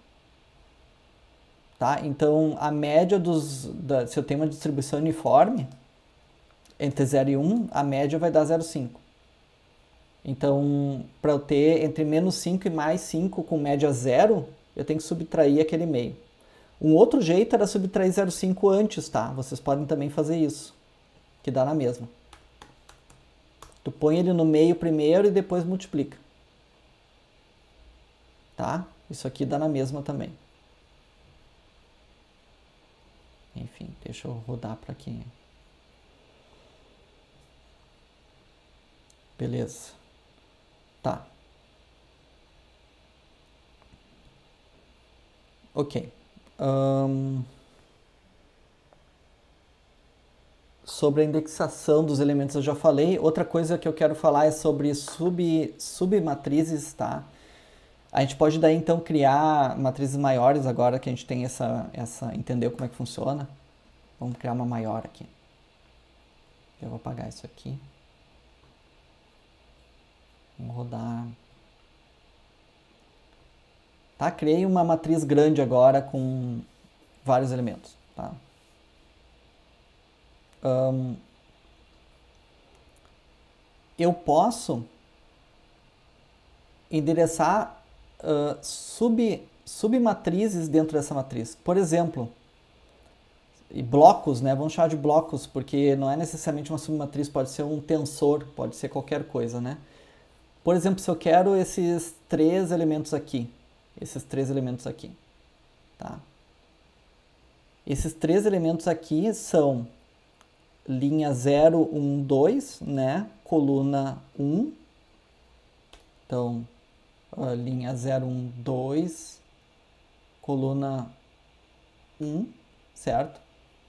A: Tá? Então, a média se eu tenho uma distribuição uniforme, entre 0 e 1, a média vai dar 0,5. Então, para eu ter entre menos 5 e mais 5 com média 0, eu tenho que subtrair aquele meio. Um outro jeito era subtrair 0,5 antes, tá? Vocês podem também fazer isso, que dá na mesma. Tu põe ele no meio primeiro e depois multiplica. Tá? Isso aqui dá na mesma também. Enfim, deixa eu rodar para aqui. Beleza. Tá. Ok. Sobre a indexação dos elementos eu já falei. Outra coisa que eu quero falar é sobre submatrizes, tá? A gente pode daí então criar matrizes maiores agora que a gente tem entendeu como é que funciona. Vamos criar uma maior aqui. Eu vou apagar isso aqui. Vamos rodar. Tá? Criei uma matriz grande agora com vários elementos, tá? Eu posso endereçar submatrizes dentro dessa matriz. Por exemplo, blocos, né? Vamos chamar de blocos, porque não é necessariamente uma submatriz, pode ser um tensor, pode ser qualquer coisa, né? Por exemplo, se eu quero esses 3 elementos aqui, tá? Esses três elementos aqui são linha 0, 1, 2, né? Coluna 1. Então, linha 0, 1, 2, coluna 1, certo?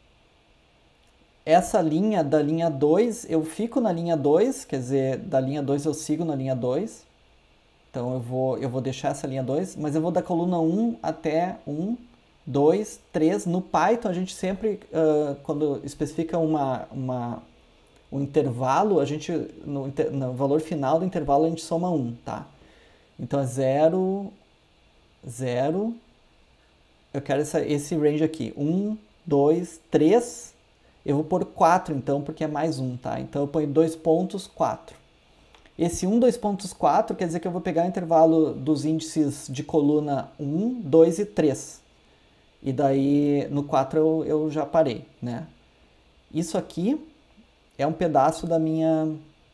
A: Essa linha da linha 2, eu fico na linha 2, quer dizer, da linha 2 eu sigo na linha 2. Então eu vou deixar essa linha 2, mas eu vou da coluna 1 até 1, 2, 3. No Python a gente sempre, quando especifica um intervalo, a gente, no valor final do intervalo a gente soma 1, tá? Então é 0, 0, eu quero esse range aqui, 1, 2, 3, eu vou pôr 4 então, porque é mais 1, tá? Então eu ponho 2 pontos, 4. Esse 1, 2 pontos, 4 quer dizer que eu vou pegar o intervalo dos índices de coluna 1, 2 e 3. E daí no 4 eu já parei, né? Isso aqui é um pedaço da minha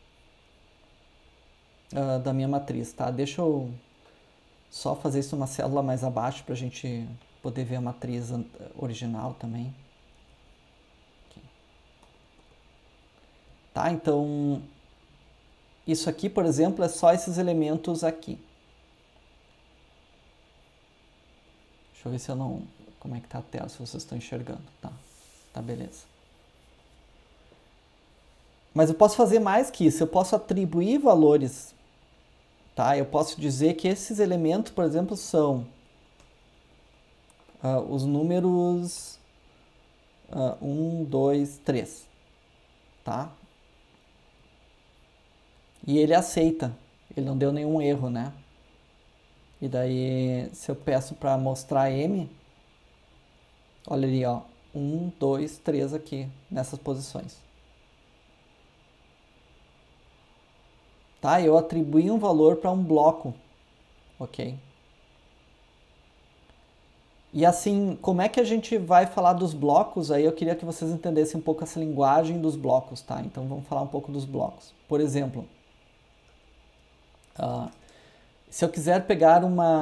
A: matriz, tá? Deixa eu só fazer isso uma célula mais abaixo para a gente poder ver a matriz original também. Aqui. Tá, então isso aqui, por exemplo, é só esses elementos aqui. Deixa eu ver se eu não... Como é que tá a tela, se vocês estão enxergando. Tá, beleza. Mas eu posso fazer mais que isso. Eu posso atribuir valores. Tá? Eu posso dizer que esses elementos, por exemplo, são os números 1, 2, 3. Tá? E ele aceita. Ele não deu nenhum erro, né? E daí, se eu peço para mostrar M, olha ali, ó, 1, 2, 3 aqui, nessas posições. Tá? Eu atribuí um valor para um bloco, ok? E assim, como é que a gente vai falar dos blocos? Aí eu queria que vocês entendessem um pouco essa linguagem dos blocos, tá? Então vamos falar um pouco dos blocos. Por exemplo, se eu quiser pegar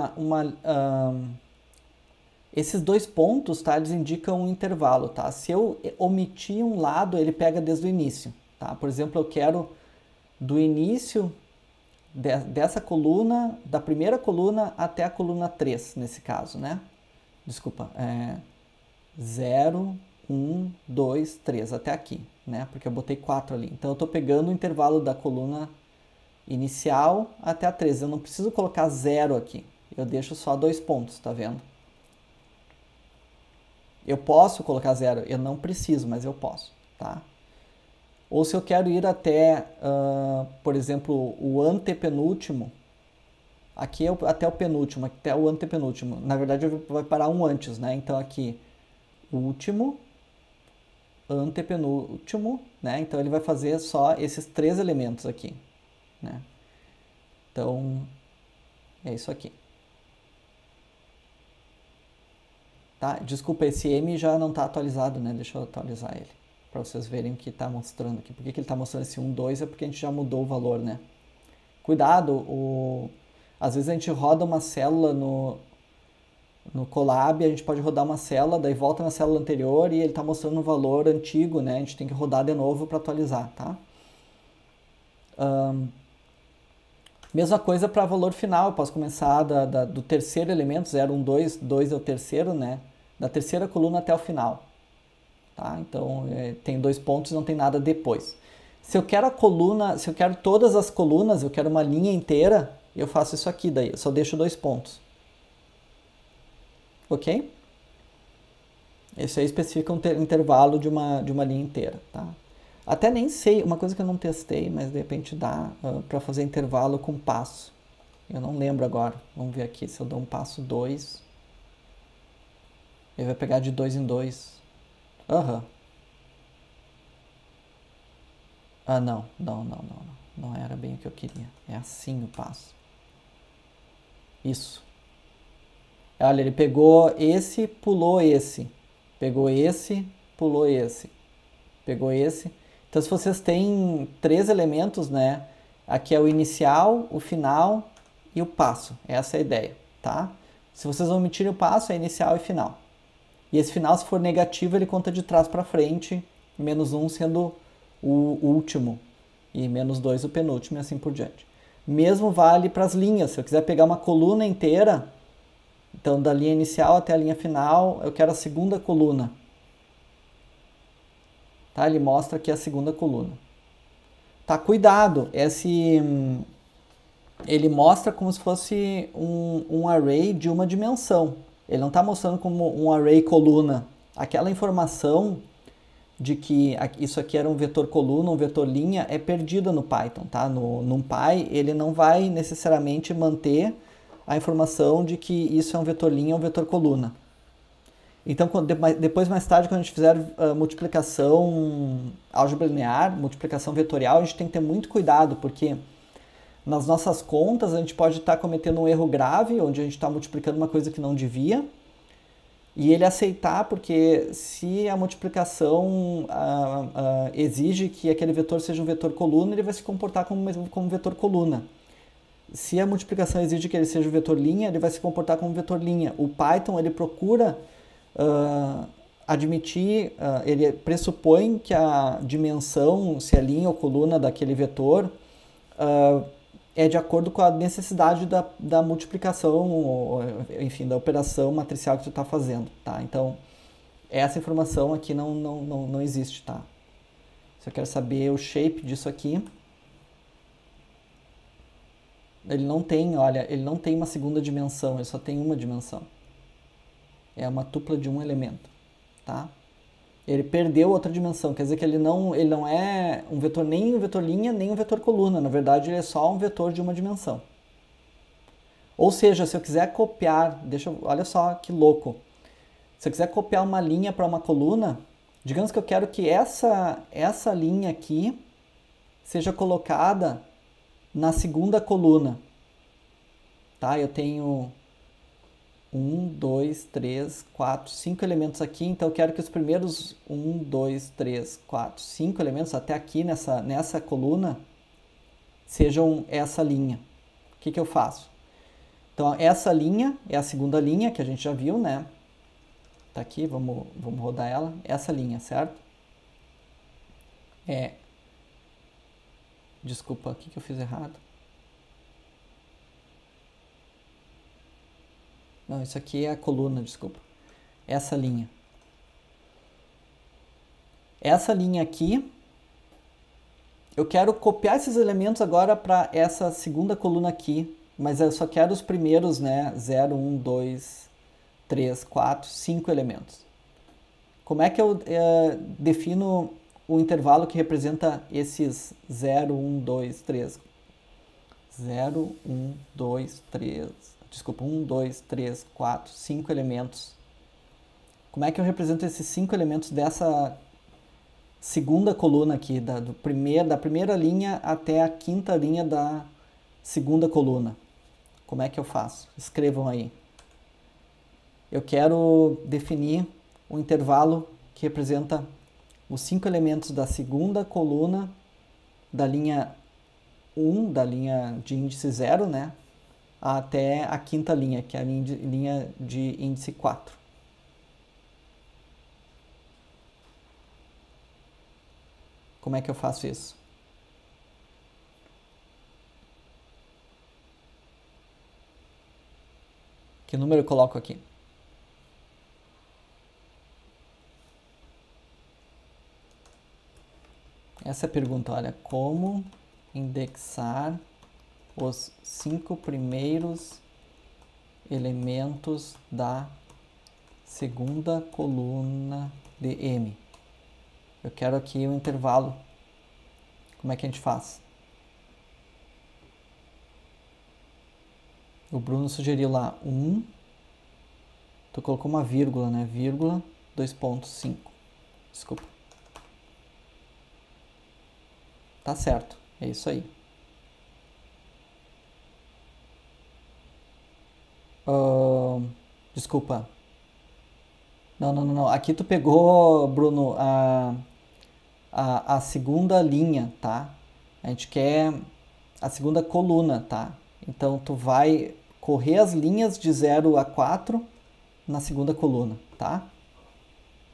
A: esses dois pontos, tá? Eles indicam um intervalo, tá? Se eu omitir um lado, ele pega desde o início, tá? Por exemplo, eu quero do início dessa coluna, da primeira coluna até a coluna 3, nesse caso, né? Desculpa, 0, 1, 2, 3, até aqui, né? Porque eu botei 4 ali. Então eu estou pegando o intervalo da coluna inicial até a 3. Eu não preciso colocar 0 aqui. Eu deixo só 2 pontos, tá vendo? Eu posso colocar 0, eu não preciso, mas eu posso, tá? Ou se eu quero ir até, por exemplo, o antepenúltimo, aqui é até o penúltimo, até o antepenúltimo. Na verdade, vai parar um antes, né? Então aqui, último, antepenúltimo, né? Então ele vai fazer só esses 3 elementos aqui, né? Então, é isso aqui. Tá? Desculpa, esse M já não está atualizado, né? Deixa eu atualizar ele, para vocês verem o que está mostrando aqui. Por que ele está mostrando esse 1, 2? É porque a gente já mudou o valor, né? Cuidado, às vezes a gente roda uma célula no Colab, a gente pode rodar uma célula, daí volta na célula anterior e ele está mostrando um valor antigo, né? A gente tem que rodar de novo para atualizar, tá? Mesma coisa para valor final, eu posso começar do terceiro elemento, 0, 1, 2, 2 é o terceiro, né? Da terceira coluna até o final. Tá? Então, tem 2 pontos, não tem nada depois. Se eu quero a coluna, se eu quero todas as colunas, eu quero uma linha inteira, eu faço isso aqui daí, eu só deixo 2 pontos. Ok? Esse aí especifica um intervalo de uma linha inteira, tá? Até nem sei, uma coisa que eu não testei, mas de repente dá para fazer intervalo com passo. Eu não lembro agora. Vamos ver aqui se eu dou um passo 2. Ele vai pegar de 2 em 2. Aham. Ah, não. Não era bem o que eu queria. É assim o passo. Isso. Olha, ele pegou esse, pulou esse. Pegou esse, pulou esse. Pegou esse. Então, se vocês têm 3 elementos, né? Aqui é o inicial, o final e o passo. Essa é a ideia, tá? Se vocês omitirem o passo, é inicial e final. E esse final, se for negativo, ele conta de trás para frente, -1 sendo o último e -2 o penúltimo e assim por diante. Mesmo vale para as linhas. Se eu quiser pegar uma coluna inteira, então da linha inicial até a linha final, eu quero a segunda coluna. Tá? Ele mostra aqui a segunda coluna. Tá, cuidado, ele mostra como se fosse um array de uma dimensão. Ele não está mostrando como um array coluna. Aquela informação de que isso aqui era um vetor coluna, um vetor linha, é perdida no Python, tá? No NumPy, ele não vai necessariamente manter a informação de que isso é um vetor linha ou um vetor coluna. Então, depois, mais tarde, quando a gente fizer multiplicação álgebra linear, multiplicação vetorial, a gente tem que ter muito cuidado, porque nas nossas contas a gente pode estar cometendo um erro grave, onde a gente está multiplicando uma coisa que não devia, e ele aceitar, porque se a multiplicação exige que aquele vetor seja um vetor coluna, ele vai se comportar como vetor coluna. Se a multiplicação exige que ele seja um vetor linha, ele vai se comportar como vetor linha. O Python, ele procura admitir, ele pressupõe que a dimensão, se é linha ou coluna daquele vetor, é de acordo com a necessidade da multiplicação, ou, enfim, da operação matricial que tu está fazendo, tá? Então, essa informação aqui não existe, tá? Se eu quero saber o shape disso aqui, ele não tem, olha, ele não tem uma segunda dimensão, ele só tem uma dimensão. É uma tupla de um elemento, tá? Ele perdeu outra dimensão, quer dizer que ele não é um vetor, nem um vetor linha, nem um vetor coluna. Na verdade, ele é só um vetor de uma dimensão. Ou seja, se eu quiser copiar, olha só que louco. Se eu quiser copiar uma linha para uma coluna, digamos que eu quero que essa linha aqui seja colocada na segunda coluna. Tá? Eu tenho 1, 2, 3, 4, 5 elementos aqui, então eu quero que os primeiros 1, 2, 3, 4, 5 elementos até aqui nessa coluna sejam essa linha. O que eu faço? Então essa linha é a segunda linha que a gente já viu, né? Tá aqui, vamos rodar ela. Essa linha, certo? Desculpa, o que eu fiz errado? Não, isso aqui é a coluna, desculpa. Essa linha. Essa linha aqui, eu quero copiar esses elementos agora para essa segunda coluna aqui, mas eu só quero os primeiros, né? 0, 1, 2, 3, 4, 5 elementos. Como é que eu defino o intervalo que representa esses 0, 1, 2, 3? 0, 1, 2, 3... Desculpa, 1, 2, 3, 4, 5 elementos. Como é que eu represento esses 5 elementos dessa segunda coluna aqui, da primeira linha até a quinta linha da segunda coluna? Como é que eu faço? Escrevam aí. Eu quero definir um intervalo que representa os 5 elementos da segunda coluna da linha 1, da linha de índice 0, né? Até a quinta linha, que é a linha de índice 4. Como é que eu faço isso? Que número eu coloco aqui? Essa é a pergunta, olha, como indexar os 5 primeiros elementos da segunda coluna de M. Eu quero aqui um intervalo. Como é que a gente faz? O Bruno sugeriu lá 1. Tu colocou uma vírgula, né? Vírgula 2.5. Desculpa. Tá certo. É isso aí. Desculpa. Não. Aqui tu pegou, Bruno, a segunda linha, tá? A gente quer a segunda coluna, tá? Então tu vai correr as linhas de 0 a 4 na segunda coluna, tá?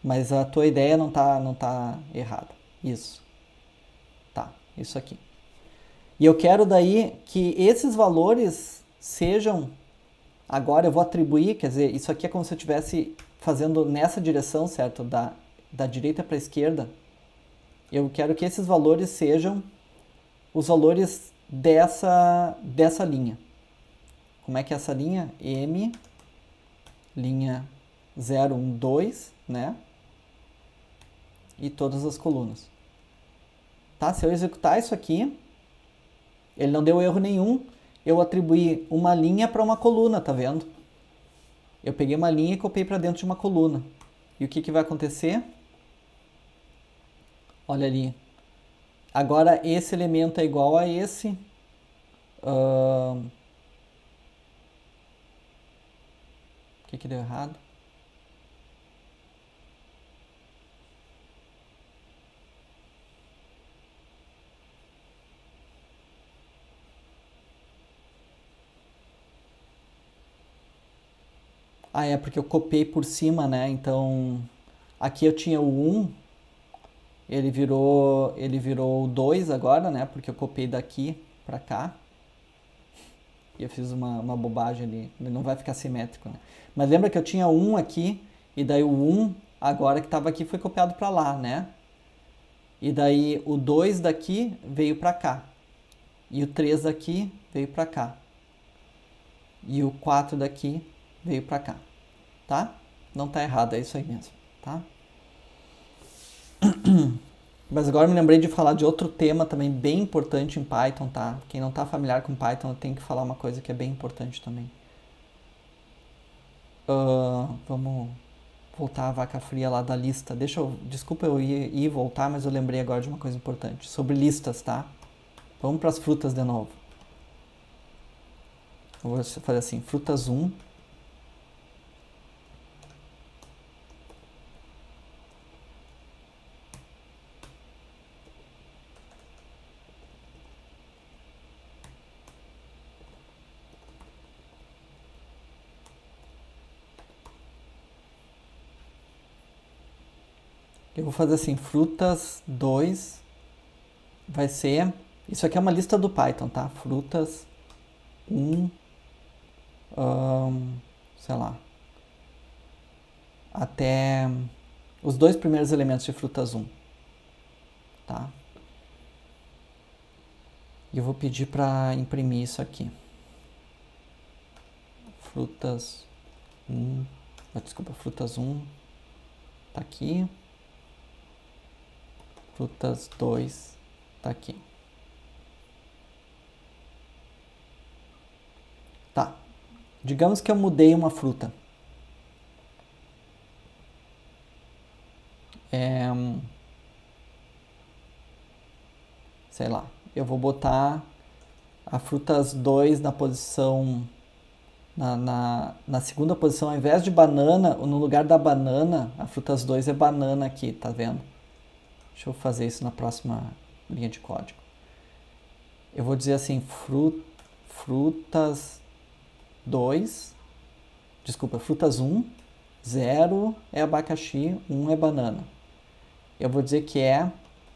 A: Mas a tua ideia não tá errada. Isso. Tá, isso aqui. E eu quero daí que esses valores sejam... Agora eu vou atribuir, quer dizer, isso aqui é como se eu estivesse fazendo nessa direção, certo? Da direita para a esquerda. Eu quero que esses valores sejam os valores dessa linha. Como é que é essa linha? M, linha 0, 1, 2, né? E todas as colunas. Tá? Se eu executar isso aqui, ele não deu erro nenhum. Eu atribuí uma linha para uma coluna, tá vendo? Eu peguei uma linha e copiei para dentro de uma coluna. E o que vai acontecer? Olha ali. Agora esse elemento é igual a esse. O que deu errado? Ah, é porque eu copiei por cima, né? Então, aqui eu tinha o 1, ele virou o 2 agora, né? Porque eu copiei daqui pra cá. E eu fiz uma bobagem ali. Ele não vai ficar simétrico, né? Mas lembra que eu tinha 1 aqui, e daí o 1, agora que estava aqui, foi copiado pra lá, né? E daí o 2 daqui veio pra cá. E o 3 daqui veio pra cá. E o 4 daqui veio pra cá, tá? Não tá errado, é isso aí mesmo, tá? Mas agora me lembrei de falar de outro tema também bem importante em Python, tá? Quem não tá familiar com Python tem que falar uma coisa que é bem importante também. Vamos voltar à vaca fria lá da lista. Desculpa eu ir e voltar, mas eu lembrei agora de uma coisa importante. Sobre listas, tá? Vamos para as frutas de novo. Eu vou fazer assim, frutas 1. Eu vou fazer assim, frutas 2 vai ser... Isso aqui é uma lista do Python, tá? Frutas 1, sei lá, até os 2 primeiros elementos de frutas 1, tá? E eu vou pedir para imprimir isso aqui. Frutas 1, desculpa, frutas 1 tá aqui. Frutas 2 tá aqui. Tá. Digamos que eu mudei uma fruta. Sei lá. Eu vou botar a frutas 2 na posição... Na segunda posição, ao invés de banana, no lugar da banana, a frutas 2 é banana aqui, tá vendo? Deixa eu fazer isso na próxima linha de código. Eu vou dizer assim, frutas 2, desculpa, frutas 1, 0 é abacaxi, 1 é banana. Eu vou dizer que é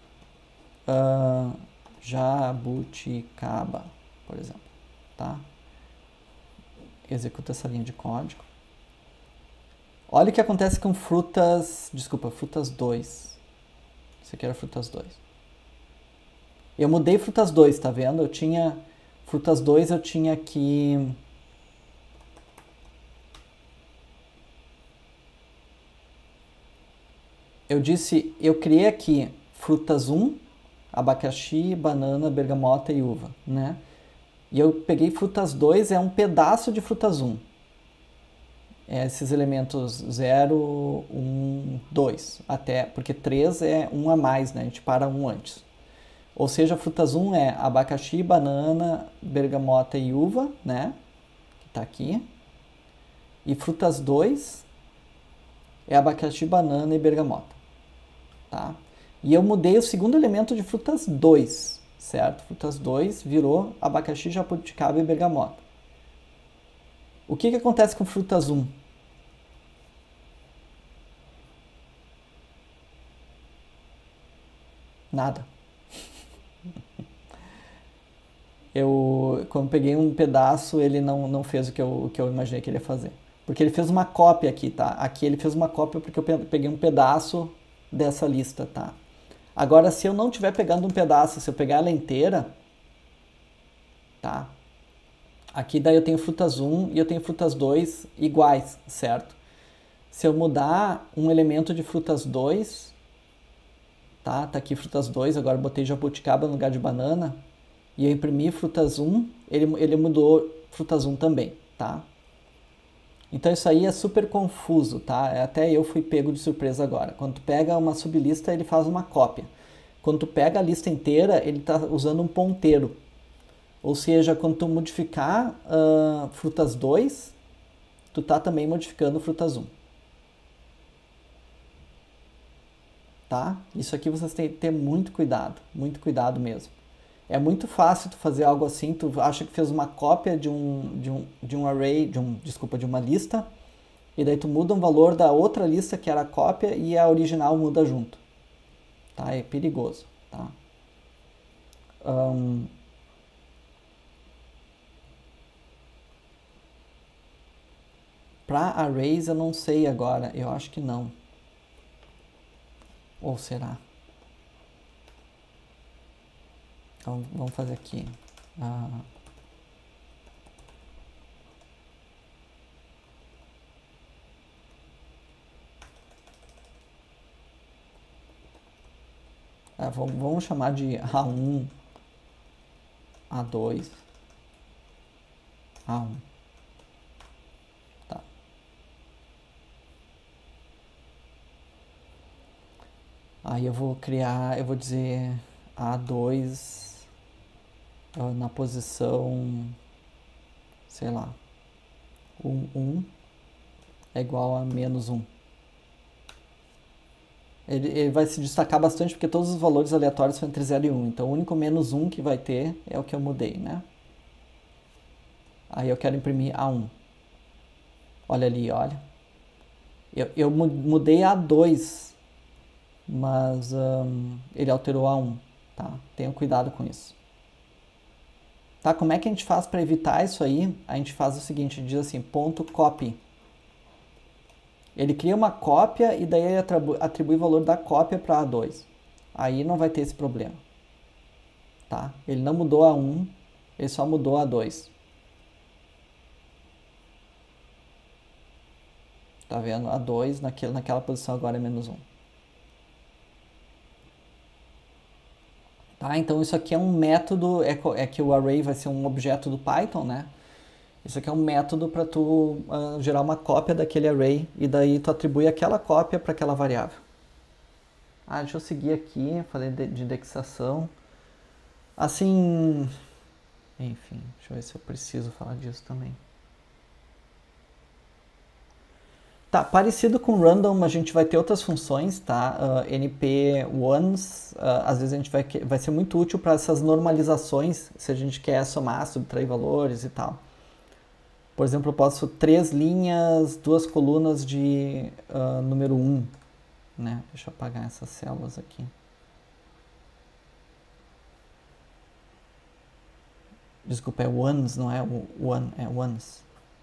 A: jabuticaba, por exemplo, tá? Executa essa linha de código. Olha o que acontece com frutas 2. Isso aqui era frutas 2. Eu mudei frutas 2, tá vendo? Eu tinha frutas 2, eu tinha aqui... Eu criei aqui frutas 1, abacaxi, banana, bergamota e uva, né? E eu peguei frutas 2, é um pedaço de frutas 1. Esses elementos 0, 1, 2, até, porque 3 é 1 a mais, né? A gente para 1 antes. Ou seja, frutas 1 é abacaxi, banana, bergamota e uva, né? Que tá aqui. E frutas 2 é abacaxi, banana e bergamota, tá? E eu mudei o segundo elemento de frutas 2, certo? Frutas 2 virou abacaxi, jabuticaba e bergamota. O que acontece com frutas 1? Nada. Quando peguei um pedaço, ele não fez o que eu imaginei que ele ia fazer. Porque ele fez uma cópia aqui, tá? Aqui ele fez uma cópia porque eu peguei um pedaço dessa lista, tá? Agora, se eu não estiver pegando um pedaço, se eu pegar ela inteira, tá? Aqui daí eu tenho frutas 1 e eu tenho frutas 2 iguais, certo? Se eu mudar um elemento de frutas 2, tá? Tá aqui frutas 2, agora eu botei jabuticaba no lugar de banana, e eu imprimi frutas 1, ele mudou frutas 1 também, tá? Então isso aí é super confuso, tá? Até eu fui pego de surpresa agora. Quando tu pega uma sublista, ele faz uma cópia. Quando tu pega a lista inteira, ele está usando um ponteiro. Ou seja, quando tu modificar frutas 2, tu tá também modificando frutas 1. Tá? Isso aqui vocês têm que ter muito cuidado mesmo. É muito fácil tu fazer algo assim, tu acha que fez uma cópia de um array, de uma lista, e daí tu muda um valor da outra lista que era a cópia e a original muda junto. Tá? É perigoso. Tá? Para arrays eu não sei agora, eu acho que não. Ou será? Então, vamos fazer aqui. Vamos chamar de A1, A2, A1. Tá. Aí eu vou dizer A2 na posição, sei lá, 1 é igual a menos 1. Ele vai se destacar bastante porque todos os valores aleatórios são entre 0 e 1. Então o único menos 1 que vai ter é o que eu mudei, né? Aí eu quero imprimir A1. Olha ali, olha. Eu mudei A2, mas ele alterou A1, tá? Tenham cuidado com isso. Tá? Como é que a gente faz para evitar isso aí? A gente faz o seguinte, a gente diz assim, .copy. Ele cria uma cópia e daí ele atribui o valor da cópia para A2. Aí não vai ter esse problema. Tá? Ele não mudou A1, ele só mudou A2. Tá vendo? A2 naquela posição agora é menos 1. Tá? Então isso aqui é um método, é que o array vai ser um objeto do Python, né? Isso aqui é um método para tu gerar uma cópia daquele array e daí tu atribui aquela cópia para aquela variável. Deixa eu seguir aqui, falei de indexação. Assim, enfim, deixa eu ver se eu preciso falar disso também. Tá, parecido com random, a gente vai ter outras funções, tá? np-ones, às vezes a gente vai ser muito útil para essas normalizações, se a gente quer somar, subtrair valores e tal. Por exemplo, eu posso 3 linhas, 2 colunas de número 1, né? Deixa eu apagar essas células aqui. Desculpa, é ones, não é one, é ones.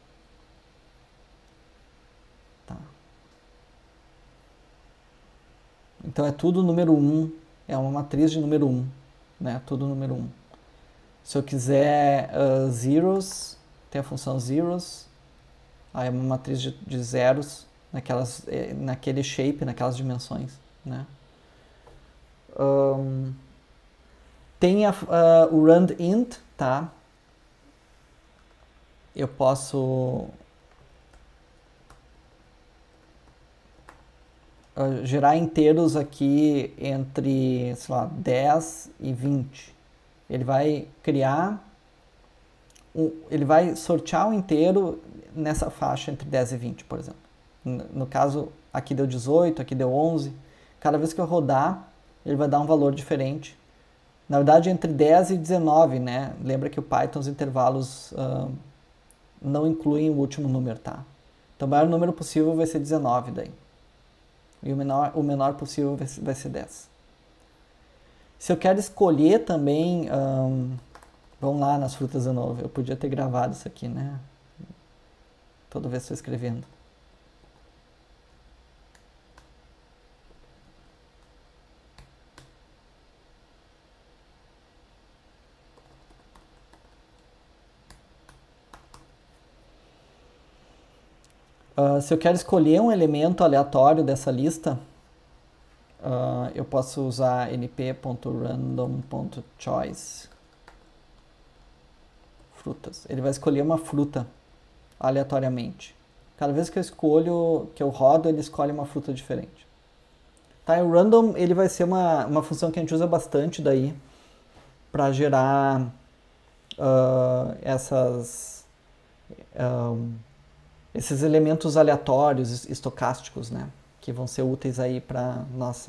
A: Tá. Então é tudo número 1, é uma matriz de número 1, né? Tudo número 1. Se eu quiser zeros, tem a função zeros, aí é uma matriz de zeros naquele shape, naquelas dimensões, né? Tem o randint, tá? Eu posso gerar inteiros aqui entre, sei lá, 10 e 20. Ele vai criar, ele vai sortear o inteiro nessa faixa entre 10 e 20, por exemplo. No caso, aqui deu 18, aqui deu 11. Cada vez que eu rodar, ele vai dar um valor diferente. Na verdade, entre 10 e 19, né? Lembra que o Python, os intervalos não incluem o último número, tá? Então, o maior número possível vai ser 19 daí. E o menor possível vai ser 10. Se eu quero escolher também, vamos lá nas frutas de novo. Eu podia ter gravado isso aqui, né? Toda vez que estou escrevendo. Se eu quero escolher um elemento aleatório dessa lista, eu posso usar np.random.choice frutas. Ele vai escolher uma fruta aleatoriamente. Cada vez que eu escolho, que eu rodo, ele escolhe uma fruta diferente. Tá, e o random ele vai ser uma função que a gente usa bastante daí para gerar esses elementos aleatórios, estocásticos, né? Que vão ser úteis aí para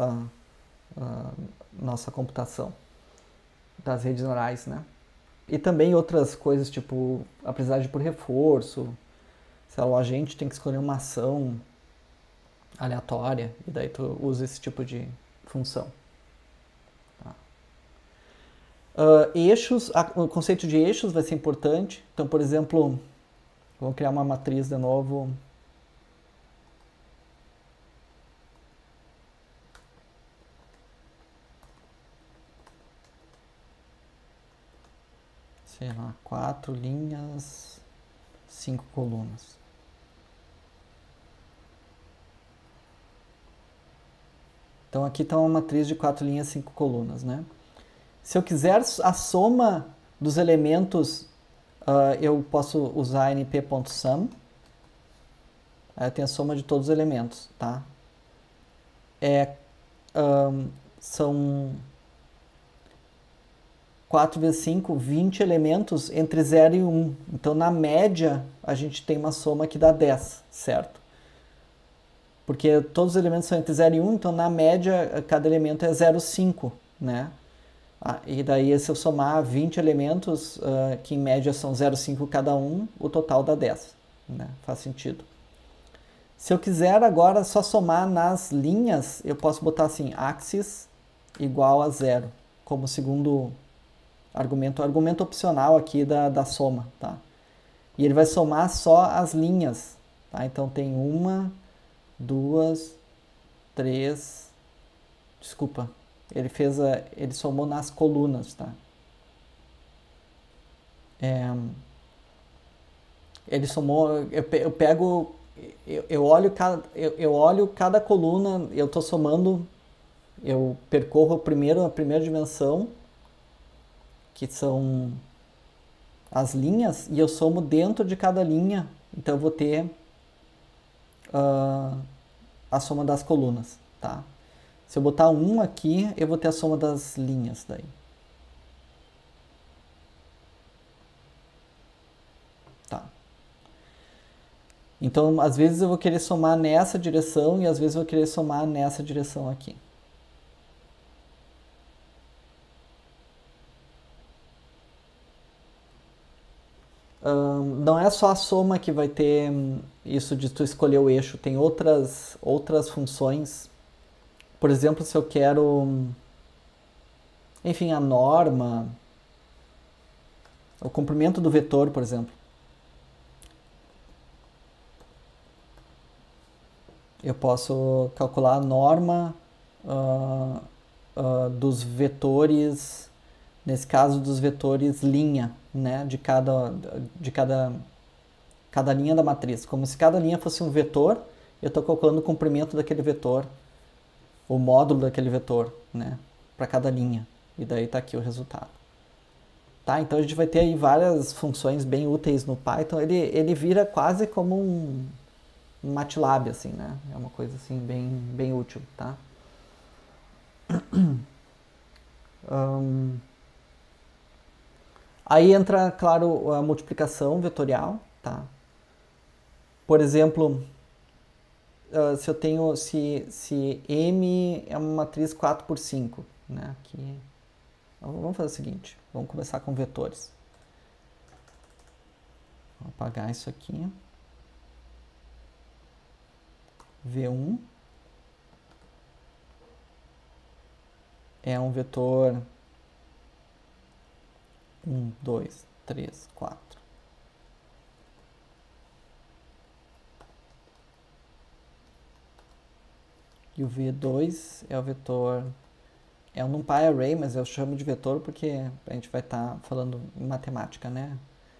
A: nossa computação das redes neurais, né? E também outras coisas, tipo aprendizagem por reforço. Sei lá, o agente tem que escolher uma ação aleatória, e daí tu usa esse tipo de função. Tá. Eixos, o conceito de eixos vai ser importante. Então, por exemplo, vamos criar uma matriz de novo. Sei lá, 4 linhas, 5 colunas. Então aqui está uma matriz de 4 linhas, 5 colunas, né? Se eu quiser a soma dos elementos, eu posso usar np.sum. Aí eu tenho a soma de todos os elementos, tá? São 4 vezes 5, 20 elementos entre 0 e 1. Então, na média, a gente tem uma soma que dá 10, certo? Porque todos os elementos são entre 0 e 1, então na média cada elemento é 0,5, né? E daí se eu somar 20 elementos, que em média são 0,5 cada um, o total dá 10, né? Faz sentido. Se eu quiser agora só somar nas linhas, eu posso botar assim, axis igual a 0, como segundo argumento opcional aqui da soma, tá? E ele vai somar só as linhas, tá? Então tem 1, 2, 3, desculpa, ele somou nas colunas, tá? Ele somou, eu pego, eu olho cada coluna, eu estou somando, eu percorro a primeira dimensão, que são as linhas, e eu somo dentro de cada linha, então eu vou ter a soma das colunas, tá? Se eu botar 1 aqui, eu vou ter a soma das linhas daí. Tá. Então, às vezes eu vou querer somar nessa direção e às vezes eu vou querer somar nessa direção aqui. Não é só a soma que vai ter isso de tu escolher o eixo, tem outras funções. Por exemplo, se eu quero, enfim, a norma, o comprimento do vetor, por exemplo. Eu posso calcular a norma dos vetores, nesse caso dos vetores linha, né, de cada linha da matriz. Como se cada linha fosse um vetor, eu estou calculando o comprimento daquele vetor, o módulo daquele vetor, né, para cada linha. E daí está aqui o resultado. Tá, então a gente vai ter aí várias funções bem úteis no Python. Ele vira quase como um MATLAB, assim, né? É uma coisa assim bem útil, tá? Aí entra, claro, a multiplicação vetorial, tá? Por exemplo, se eu tenho, se M é uma matriz 4 por 5, né? Aqui, vamos fazer o seguinte, vamos começar com vetores. Vou apagar isso aqui. V1. é um vetor 1, 2, 3, 4. E o V2 é o vetor... É um NumPy Array, mas eu chamo de vetor porque a gente vai estar falando em matemática, né?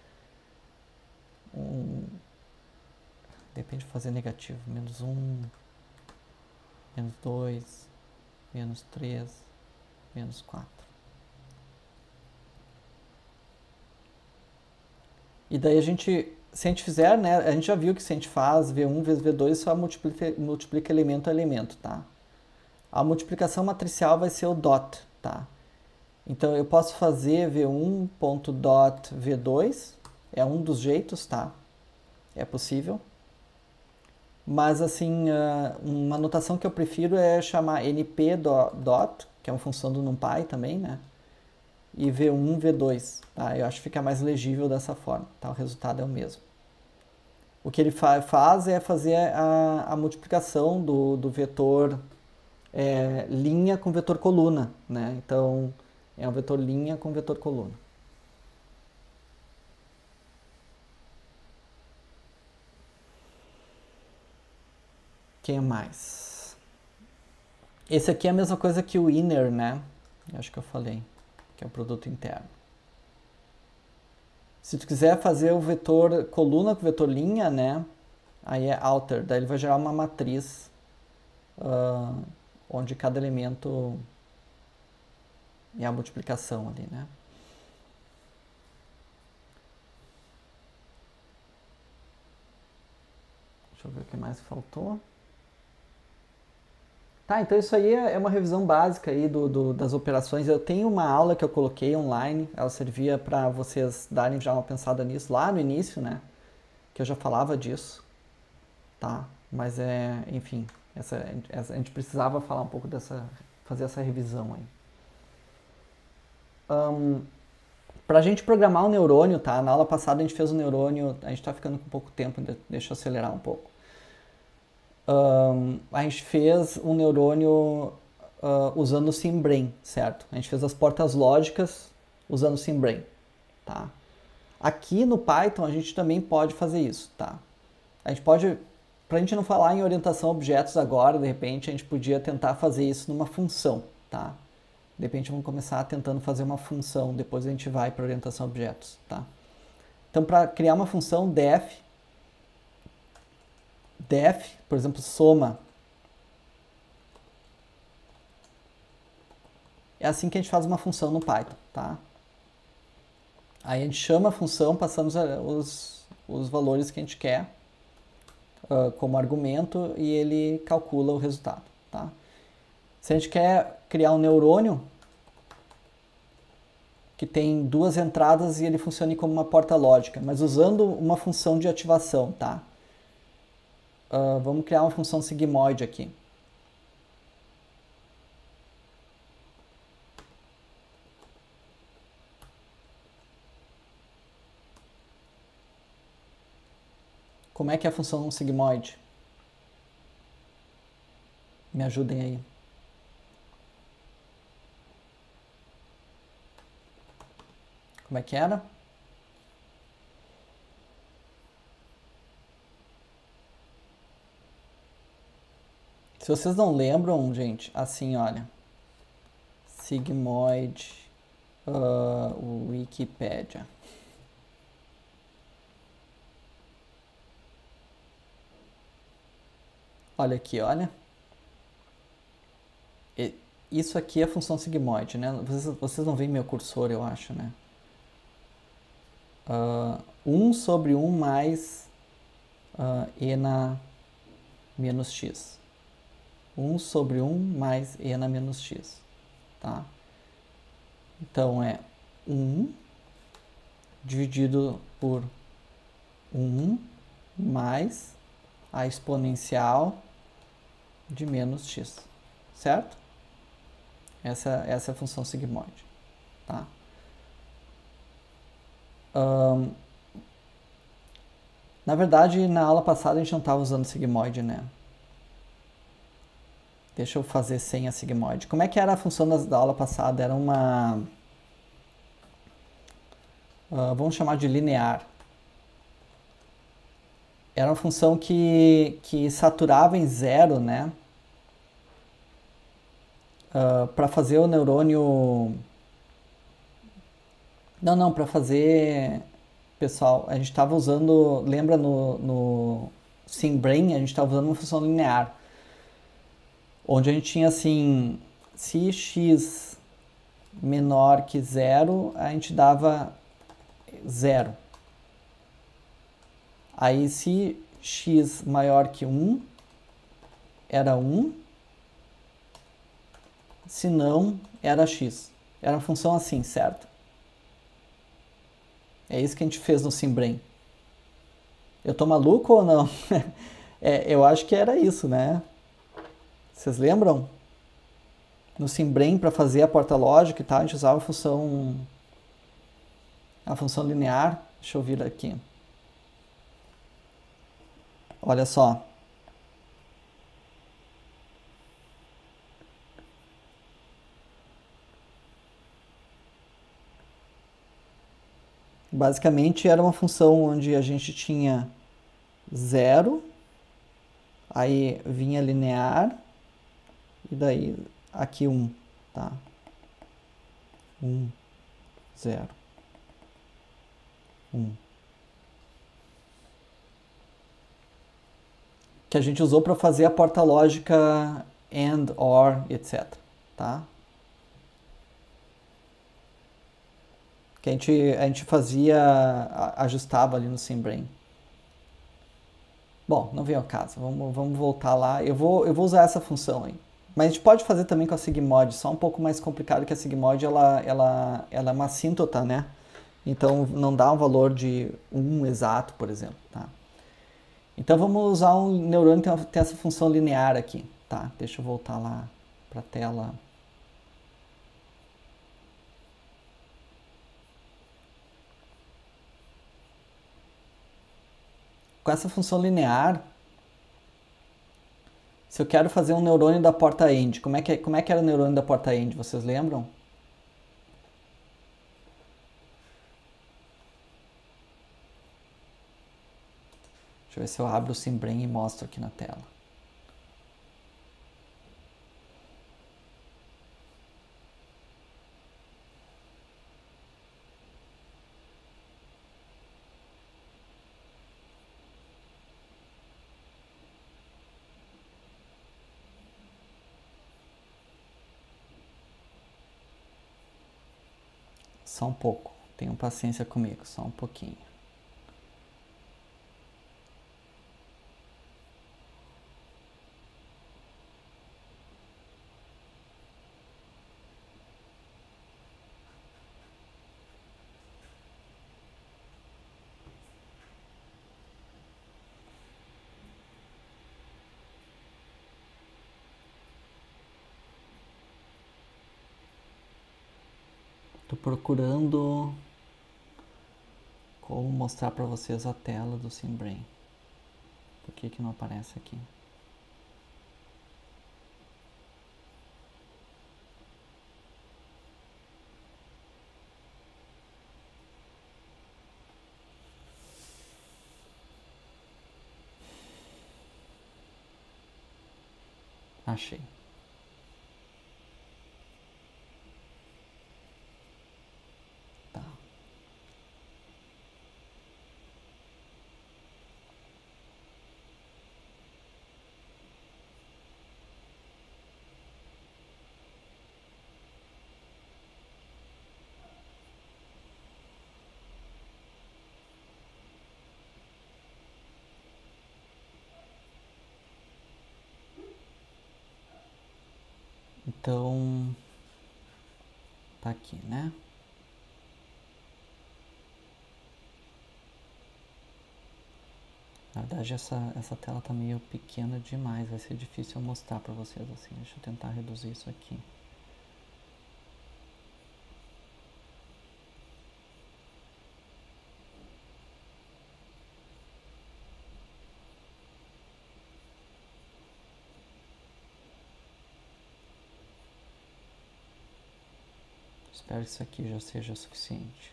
A: Depende de fazer negativo. Menos 1, menos 2, menos 3, menos 4. E daí se a gente fizer, né? A gente já viu que se a gente faz V1 vezes V2, só multiplica elemento a elemento, tá? A multiplicação matricial vai ser o dot, tá? Então eu posso fazer V1.dot V2, é um dos jeitos, tá? É possível. Mas assim, uma notação que eu prefiro é chamar np.dot, que é uma função do NumPy também, né? E V1, V2, tá? Eu acho que fica mais legível dessa forma, tá? O resultado é o mesmo. O que ele faz é fazer a multiplicação do vetor linha com vetor coluna, né? Então, é um vetor linha com vetor coluna. Quem mais? Esse aqui é a mesma coisa que o inner, né? Eu acho que eu falei, que é o produto interno. Se tu quiser fazer o vetor coluna com vetor linha, né? Aí é outer, daí ele vai gerar uma matriz onde cada elemento é a multiplicação ali, né? Deixa eu ver o que mais faltou. Tá, então isso aí é uma revisão básica aí das operações. Eu tenho uma aula que eu coloquei online, ela servia para vocês darem já uma pensada nisso lá no início, né? Que eu já falava disso, tá? Mas enfim, a gente precisava falar um pouco fazer essa revisão aí. Pra gente programar o neurônio, tá? Na aula passada a gente fez o neurônio, a gente tá ficando com pouco tempo, deixa eu acelerar um pouco. A gente fez um neurônio usando o SimBrain, certo? A gente fez as portas lógicas usando o SimBrain, tá? Aqui no Python a gente também pode fazer isso, tá? A gente pode, pra gente não falar em orientação a objetos agora, de repente a gente podia tentar fazer isso numa função, tá? De repente vamos começar tentando fazer uma função, depois a gente vai para orientação a objetos, tá? Então para criar uma função def, por exemplo, soma. É assim que a gente faz uma função no Python, tá? Aí a gente chama a função, passamos os valores que a gente quer como argumento e ele calcula o resultado, tá? Se a gente quer criar um neurônio que tem duas entradas e ele funcione como uma porta lógica, mas usando uma função de ativação, tá? Vamos criar uma função sigmoide aqui. Como é que é a função sigmoide? Me ajudem aí. Como é que era? Se vocês não lembram, gente, assim, olha. Sigmoid Wikipedia. Olha aqui, olha. Isso aqui é a função sigmoide, né? Vocês não veem meu cursor, eu acho, né? 1 sobre 1 mais e na menos x. 1 sobre 1 mais e na menos x, tá? Então, é 1 dividido por 1 mais a exponencial de menos x, certo? Essa é a função sigmoide, tá? Na verdade, na aula passada a gente não estava usando sigmoide, né? Deixa eu fazer sem a sigmoide. Como é que era a função da aula passada? Era uma... vamos chamar de linear. Era uma função que saturava em zero, né? Para fazer o neurônio... Não, para fazer... Pessoal, a gente estava usando... Lembra no SimBrain? A gente estava usando uma função linear. Onde a gente tinha assim... Se x menor que zero, a gente dava zero. Aí se x maior que 1, era 1. Se não, era x. Era uma função assim, certo? É isso que a gente fez no SimBrain. Eu tô maluco ou não? Eu acho que era isso, né? Vocês lembram? No SimBrain, para fazer a porta lógica e tal, a gente usava a função linear. Deixa eu vir aqui. Olha só. Basicamente era uma função onde a gente tinha zero, aí vinha linear, e daí aqui 1, tá? 1, 0, 1. Que a gente usou para fazer a porta lógica AND, OR, etc. Tá? Que a gente fazia, ajustava ali no SimBrain. Bom, não vem ao caso, vamos voltar lá. Eu vou usar essa função aí. Mas a gente pode fazer também com a sigmoid, só um pouco mais complicado que a sigmoid, ela é uma assíntota, né? Então não dá um valor de 1 exato, por exemplo, tá? Então vamos usar um neurônio que tem essa função linear aqui, tá? Deixa eu voltar lá para a tela. Com essa função linear, se eu quero fazer um neurônio da porta AND, como é que era o neurônio da porta AND? Vocês lembram? Deixa eu ver se eu abro o SimBrain e mostro aqui na tela. Só um pouco. Tenham paciência comigo, só um pouquinho. Estou procurando como mostrar para vocês a tela do SimBrain. Por que não aparece aqui? Achei. Tá. Então, tá aqui, né? Na verdade, essa tela tá meio pequena demais, vai ser difícil eu mostrar para vocês assim. Deixa eu tentar reduzir isso aqui. Espero que isso aqui já seja suficiente.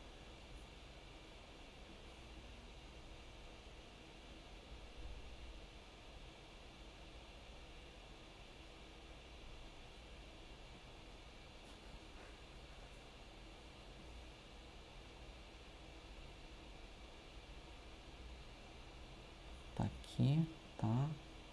A: Tá aqui, tá?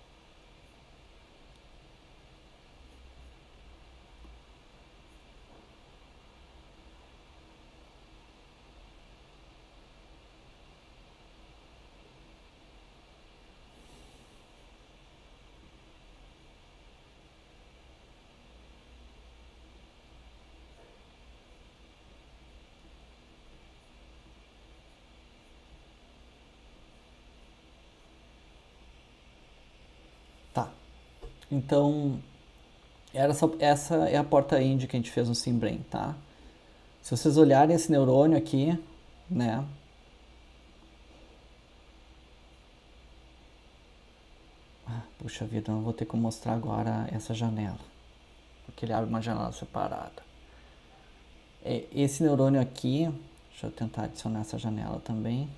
A: Tá. Então, essa é a porta Ind que a gente fez no SimBrain, tá? Se vocês olharem esse neurônio aqui, né? Puxa vida, eu não vou ter como mostrar agora essa janela, porque ele abre uma janela separada. Esse neurônio aqui, deixa eu tentar adicionar essa janela também.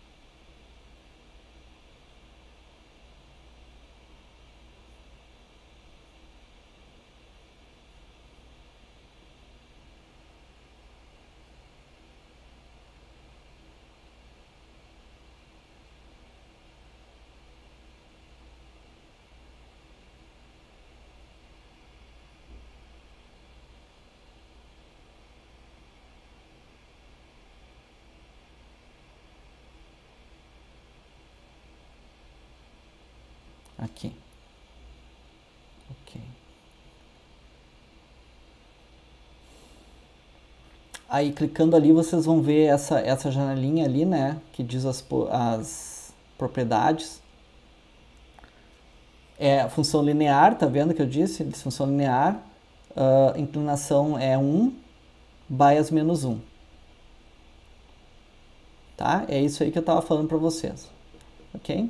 A: Aqui. Ok. Aí, clicando ali, vocês vão ver essa janelinha ali, né? Que diz as propriedades. É função linear, tá vendo que eu disse? Função linear. Inclinação é 1, bias menos 1. Tá? É isso aí que eu tava falando para vocês. Ok?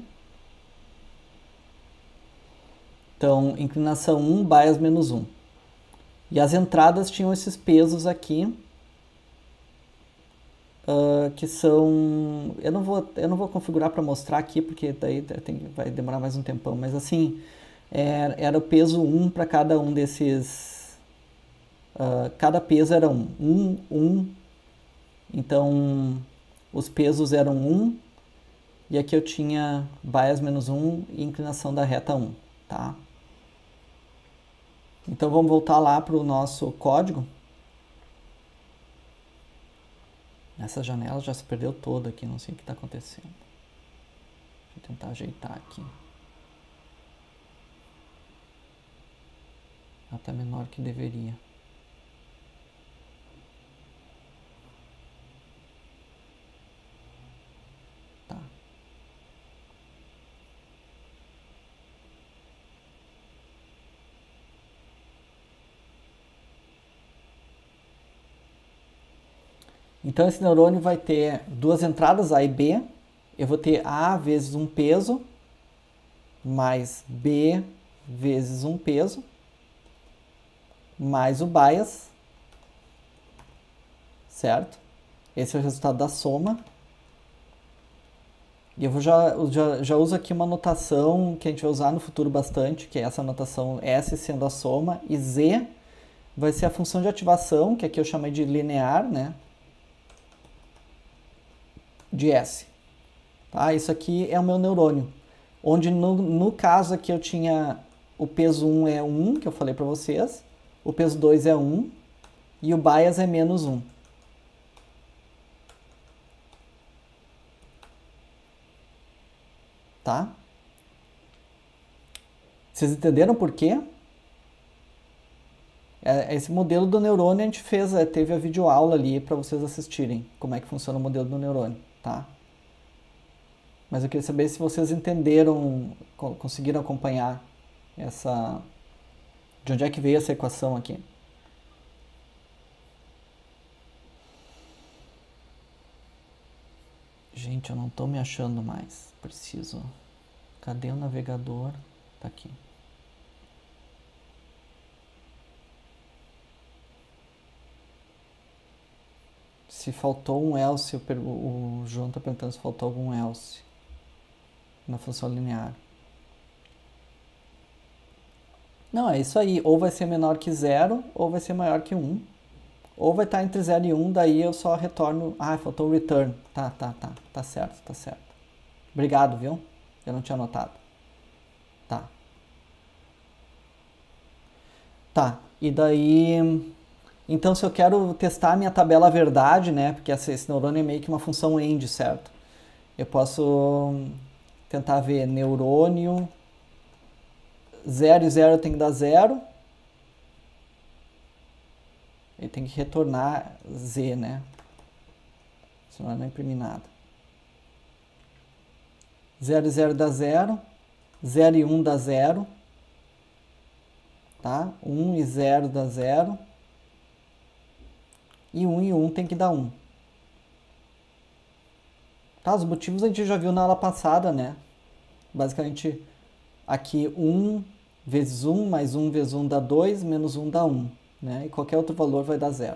A: Então, inclinação 1, bias menos 1. E as entradas tinham esses pesos aqui, que são... Eu não vou configurar para mostrar aqui, porque daí vai demorar mais um tempão, mas assim, era o peso 1 para cada um desses... cada peso era 1. 1, 1. Então, os pesos eram 1, e aqui eu tinha bias menos 1 e inclinação da reta 1, tá? Então vamos voltar lá para o nosso código. Essa janela já se perdeu toda aqui, não sei o que está acontecendo. Deixa eu tentar ajeitar aqui. Ela está menor que deveria. Tá. Então esse neurônio vai ter duas entradas, A e B. Eu vou ter A vezes um peso, mais B vezes um peso, mais o bias, certo? Esse é o resultado da soma. E eu já uso aqui uma notação que a gente vai usar no futuro bastante, que é essa notação S sendo a soma, e Z vai ser a função de ativação, que aqui eu chamei de linear, né? De S. Tá? Isso aqui é o meu neurônio, onde no caso aqui eu tinha o peso 1 é 1, que eu falei para vocês, o peso 2 é 1 e o bias é menos 1. Tá? Vocês entenderam por quê? Esse modelo do neurônio a gente fez, teve a videoaula ali para vocês assistirem como é que funciona o modelo do neurônio, tá? Mas eu queria saber se vocês entenderam, conseguiram acompanhar essa... De onde é que veio essa equação aqui? Gente, eu não estou me achando mais. Preciso... Cadê o navegador? Tá aqui. Se faltou um else, o João está perguntando se faltou algum else na função linear. Não, é isso aí. Ou vai ser menor que 0, ou vai ser maior que 1. Ou vai estar entre 0 e 1, daí eu só retorno... Ah, faltou o return. Tá. Tá certo, tá certo. Obrigado, viu? Eu não tinha notado. Tá. Tá, e daí... Então, se eu quero testar a minha tabela verdade, né? Porque esse neurônio é meio que uma função end, certo? Eu posso tentar ver neurônio 0 e 0 tem que dar 0. Ele tem que retornar z, né? Senão eu não imprimi nada. 0 e 0 dá 0. 0 e 1 dá 0. Tá? 1 e 0 dá 0. E 1 e 1 tem que dar 1. Tá, os motivos a gente já viu na aula passada, né? Basicamente, aqui 1 vezes 1 mais 1 vezes 1 dá 2, menos 1 dá 1. Né? E qualquer outro valor vai dar 0.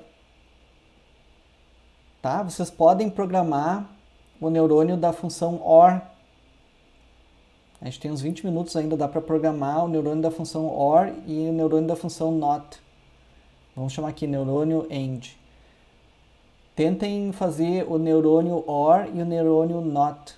A: Tá? Vocês podem programar o neurônio da função OR. A gente tem uns 20 minutos ainda, dá para programar o neurônio da função OR e o neurônio da função NOT. Vamos chamar aqui neurônio END. Tentem fazer o neurônio OR e o neurônio NOT.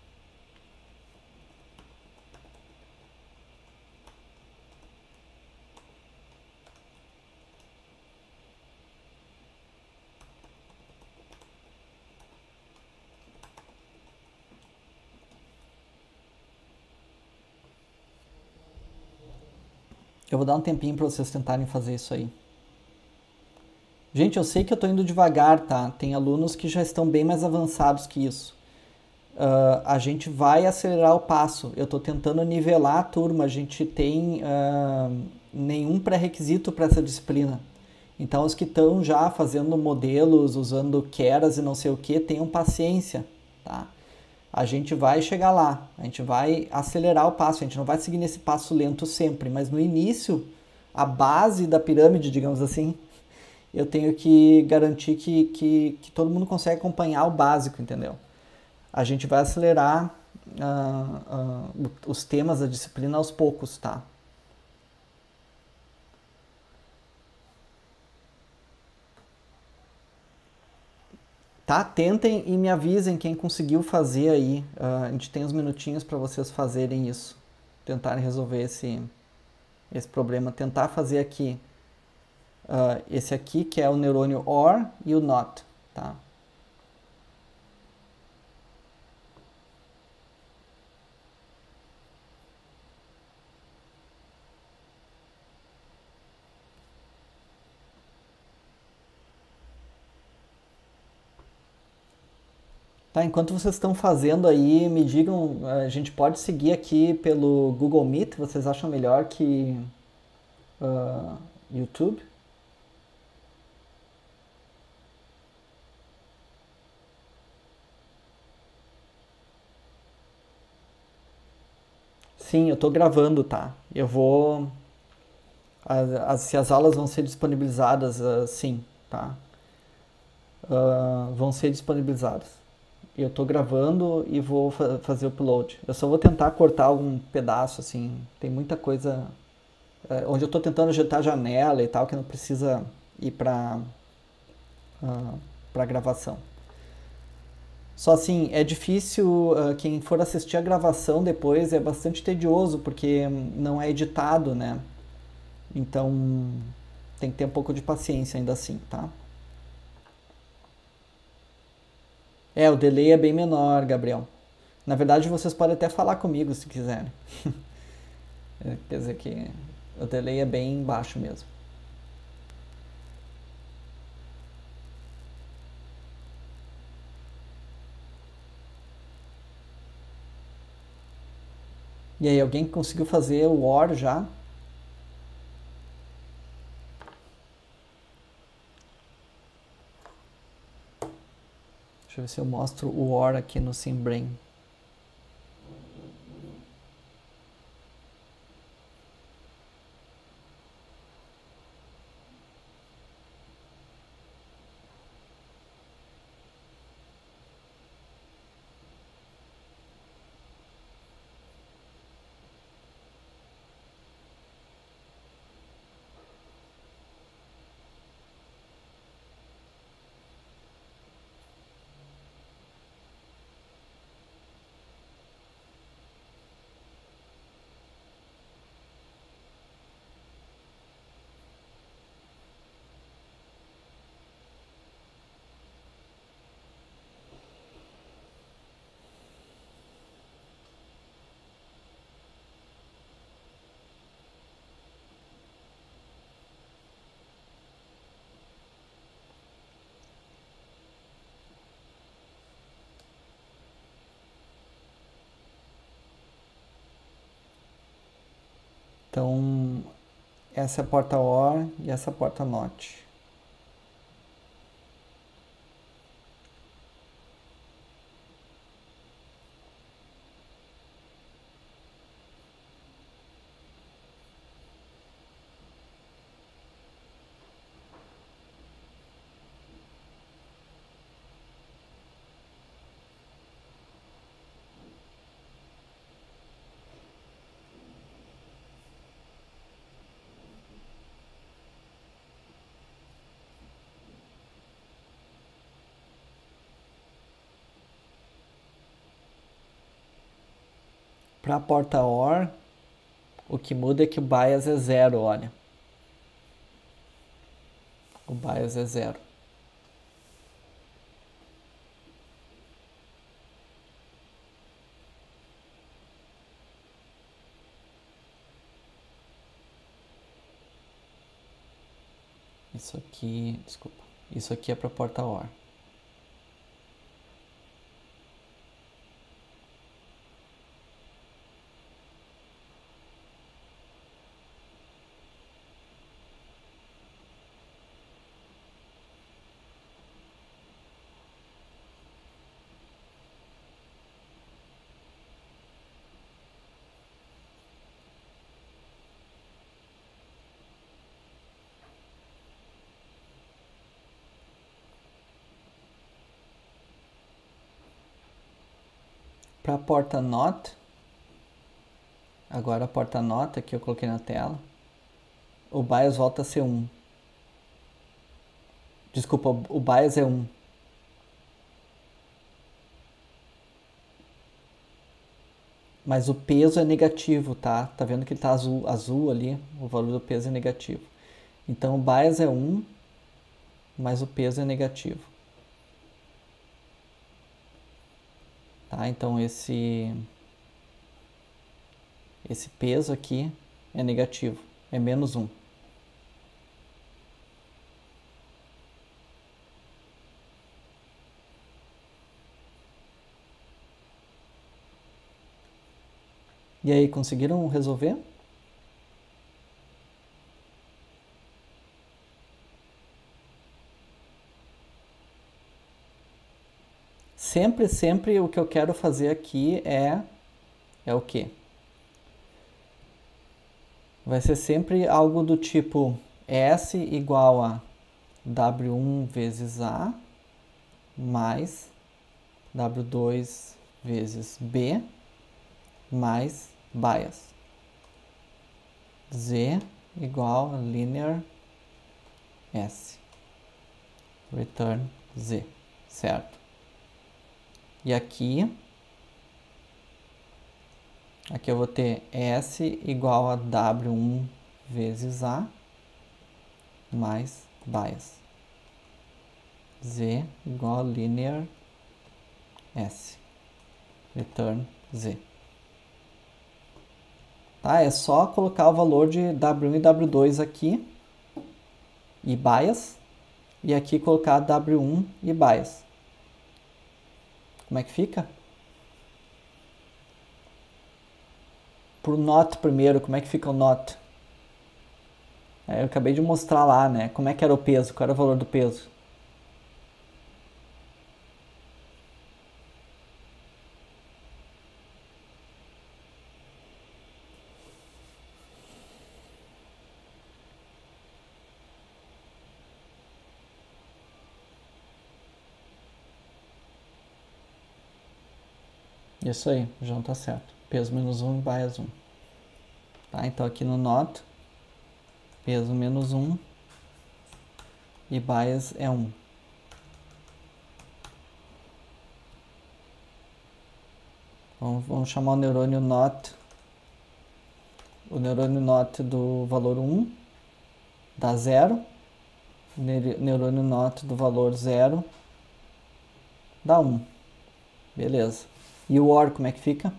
A: Eu vou dar um tempinho para vocês tentarem fazer isso aí. Gente, eu sei que eu estou indo devagar, tá? Tem alunos que já estão bem mais avançados que isso. A gente vai acelerar o passo. Eu estou tentando nivelar a turma. A gente tem nenhum pré-requisito para essa disciplina. Então, os que estão já fazendo modelos, usando Keras e não sei o que, tenham paciência, tá? A gente vai chegar lá, a gente vai acelerar o passo, a gente não vai seguir nesse passo lento sempre, mas no início, a base da pirâmide, digamos assim, eu tenho que garantir que todo mundo consegue acompanhar o básico, entendeu? A gente vai acelerar os temas da disciplina aos poucos, tá? Tá? Tentem e me avisem quem conseguiu fazer aí. A gente tem uns minutinhos para vocês fazerem isso. Tentarem resolver esse problema. Tentar fazer aqui. Esse aqui que é o neurônio OR e o NOT. Tá? Tá, enquanto vocês estão fazendo aí, me digam, a gente pode seguir aqui pelo Google Meet, vocês acham melhor que YouTube? Sim, eu tô gravando, tá? Eu vou... se as aulas vão ser disponibilizadas, sim, tá? Vão ser disponibilizadas. Eu tô gravando e vou fazer o upload. Eu só vou tentar cortar algum pedaço, assim. Tem muita coisa... onde eu tô tentando ajeitar a janela e tal, que não precisa ir pra gravação. Só assim, é difícil, quem for assistir a gravação depois é bastante tedioso, porque não é editado, né? Então, tem que ter um pouco de paciência ainda assim, tá? O delay é bem menor, Gabriel. Na verdade, vocês podem até falar comigo se quiserem. Quer dizer que o delay é bem baixo mesmo. E aí, alguém conseguiu fazer o OR já? Deixa eu ver se eu mostro o OR aqui no SimBrain. Então, essa é a porta OR e essa é a porta NOT. Para a porta OR, o que muda é que o bias é 0, olha. O bias é 0. Isso aqui, desculpa. Isso aqui é para a porta OR. Para a porta NOT, agora a porta NOT que eu coloquei na tela, o bias volta a ser 1. Desculpa, o bias é 1. Mas o peso é negativo, tá? Tá vendo que ele tá azul ali? O valor do peso é negativo. Então o bias é 1, mas o peso é negativo. Tá? Então esse peso aqui é negativo, é menos 1. E aí, conseguiram resolver? Sempre o que eu quero fazer aqui é o quê? Vai ser sempre algo do tipo S igual a W1 vezes A mais W2 vezes B mais bias. Z igual a linear S. Return Z, certo? E aqui eu vou ter S igual a W1 vezes A mais bias. Z igual a linear S. Return Z. Tá? É só colocar o valor de W1 e W2 aqui e bias. E aqui colocar W1 e bias. Como é que fica? Pro NOT primeiro, como é que fica o NOT? Eu acabei de mostrar lá, né? Como é que era o peso, qual era o valor do peso. Isso aí, o João tá certo. Peso menos 1 e bias 1. Tá, então aqui no NOT, peso menos 1 e bias é 1. Vamos chamar o neurônio NOT do valor 1 dá 0. Neurônio NOT do valor 0 dá 1. Beleza. E o OR, como é que fica?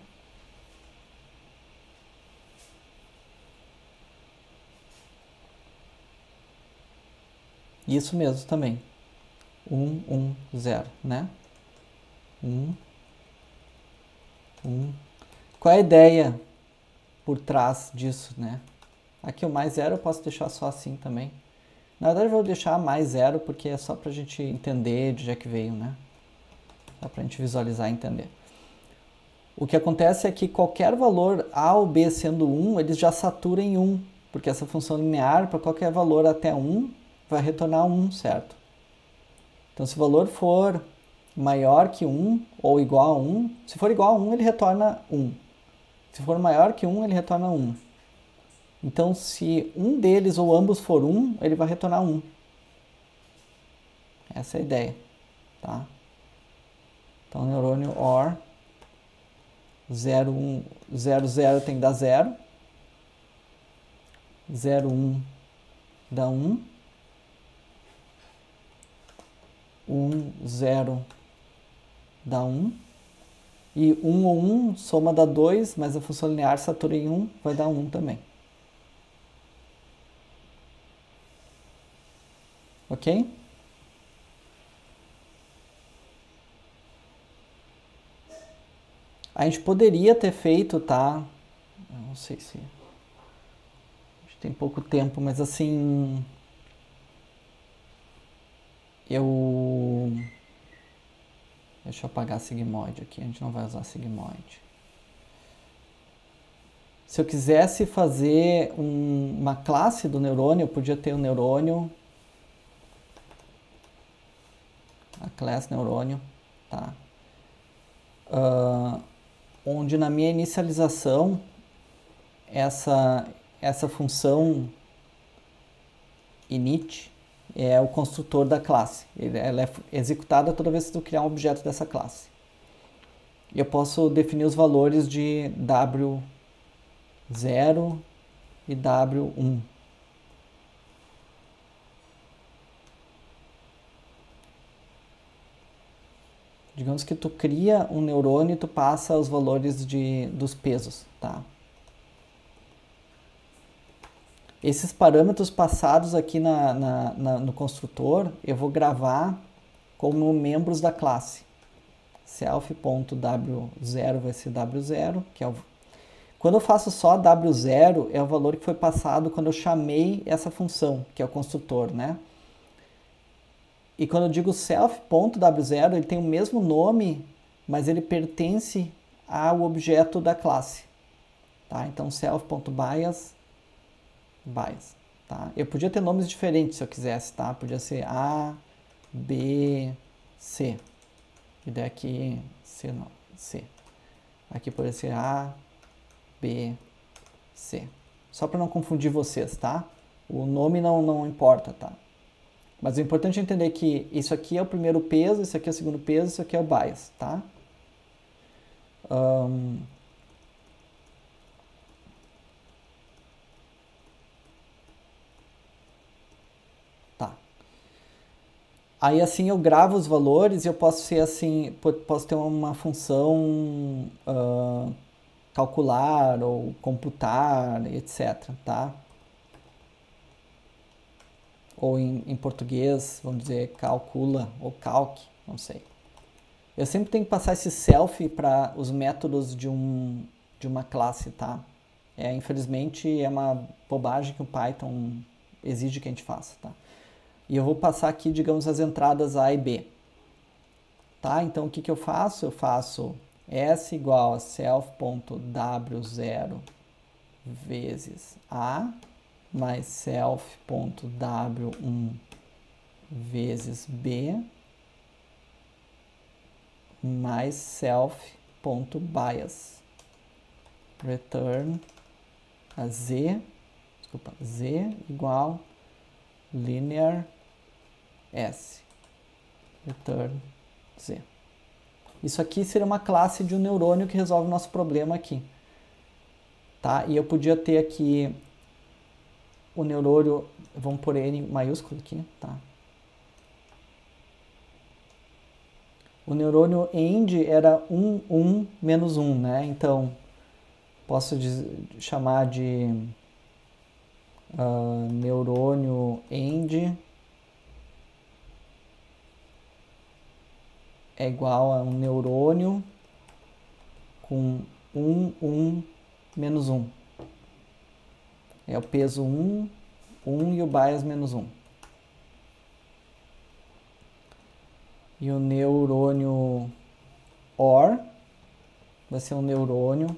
A: Isso mesmo também. 1, 1, 0, né? 1, 1. Qual é a ideia por trás disso, né? Aqui o mais 0 eu posso deixar só assim também. Na verdade eu vou deixar mais 0 porque é só pra gente entender de onde é que veio, né? Só pra gente visualizar e entender. O que acontece é que qualquer valor A ou B sendo 1, eles já saturam em 1. Porque essa função linear, para qualquer valor até 1, vai retornar 1, certo? Então se o valor for maior que 1 ou igual a 1, se for igual a 1, ele retorna 1. Se for maior que 1, ele retorna 1. Então, se um deles ou ambos for 1, ele vai retornar 1. Essa é a ideia, tá? Então, neurônio OR 0, 1, 0, 0 tem que dar 0. 0, 1 dá 1. 1, 0 dá 1. E 1 ou 1 soma dá 2, mas a função linear satura em 1 vai dar 1 também. Ok? A gente poderia ter feito, tá? Eu não sei se... A gente tem pouco tempo, mas assim... Deixa eu apagar sigmoide aqui, a gente não vai usar sigmoide. Se eu quisesse fazer uma classe do neurônio, eu podia ter o neurônio... A classe neurônio, tá? Onde na minha inicialização essa função init é o construtor da classe. Ela é executada toda vez que eu criar um objeto dessa classe. E eu posso definir os valores de W0 e W1. Digamos que tu cria um neurônio e tu passa os valores dos pesos, tá? Esses parâmetros passados aqui no construtor, eu vou gravar como membros da classe. Self.w0 vai ser W0, que é o... Quando eu faço só W0, é o valor que foi passado quando eu chamei essa função, que é o construtor, né? E quando eu digo self.w0, ele tem o mesmo nome, mas ele pertence ao objeto da classe. Tá? Então, self.bias, bias. Tá? Eu podia ter nomes diferentes se eu quisesse, tá? Podia ser A, B, C. E daqui, C não, C. Aqui poderia ser A, B, C. Só para não confundir vocês, tá? O nome não importa, tá? Mas o importante é entender que isso aqui é o primeiro peso, isso aqui é o segundo peso, isso aqui é o bias, tá? Tá. Aí assim eu gravo os valores e eu posso ser assim, posso ter uma função calcular ou computar, etc, tá? Ou em português, vamos dizer, calcula ou calc, não sei. Eu sempre tenho que passar esse self para os métodos de uma classe, tá? Infelizmente é uma bobagem que o Python exige que a gente faça, tá? E eu vou passar aqui, digamos, as entradas A e B. Tá? Então o que eu faço? Eu faço S igual a self.w0 vezes A mais self.w1 vezes B mais self.bias return a Z igual linear S return Z. Isso aqui seria uma classe de um neurônio que resolve o nosso problema aqui. Tá? E eu podia ter aqui o neurônio, vamos pôr N maiúsculo aqui, tá? O neurônio end era 1, 1, menos 1, né? Então, posso chamar de neurônio end é igual a um neurônio com 1, 1, menos 1. É o peso 1, 1 e o bias menos 1. E o neurônio OR vai ser um neurônio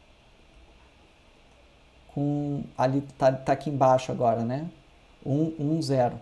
A: com... ali tá aqui embaixo agora, né? 1, 1, 0.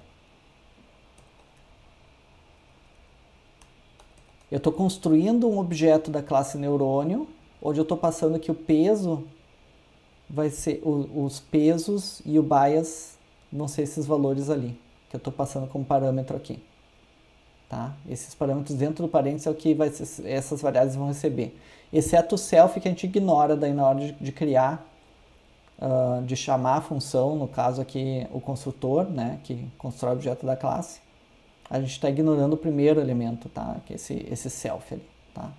A: Eu estou construindo um objeto da classe neurônio, onde eu estou passando que o peso vai ser os pesos e o bias vão ser esses valores ali, que eu estou passando como parâmetro aqui. Tá? Esses parâmetros dentro do parênteses é o que essas variáveis vão receber. Exceto o self, que a gente ignora daí na hora de criar, de chamar a função, no caso aqui o construtor, né, que constrói o objeto da classe. A gente está ignorando o primeiro elemento, tá? Que é esse self ali, tá?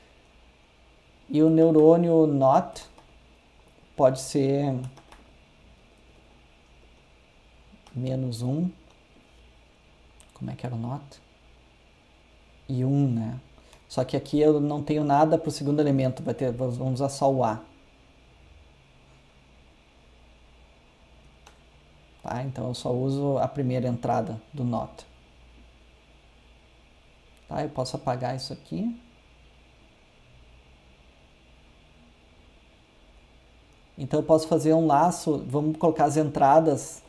A: E o neurônio not pode ser menos 1. Como é que era o not? E 1, né? Só que aqui eu não tenho nada para o segundo elemento, vamos usar só o A. Tá? Então eu só uso a primeira entrada do not. Tá? Eu posso apagar isso aqui. Então eu posso fazer um laço, vamos colocar as entradas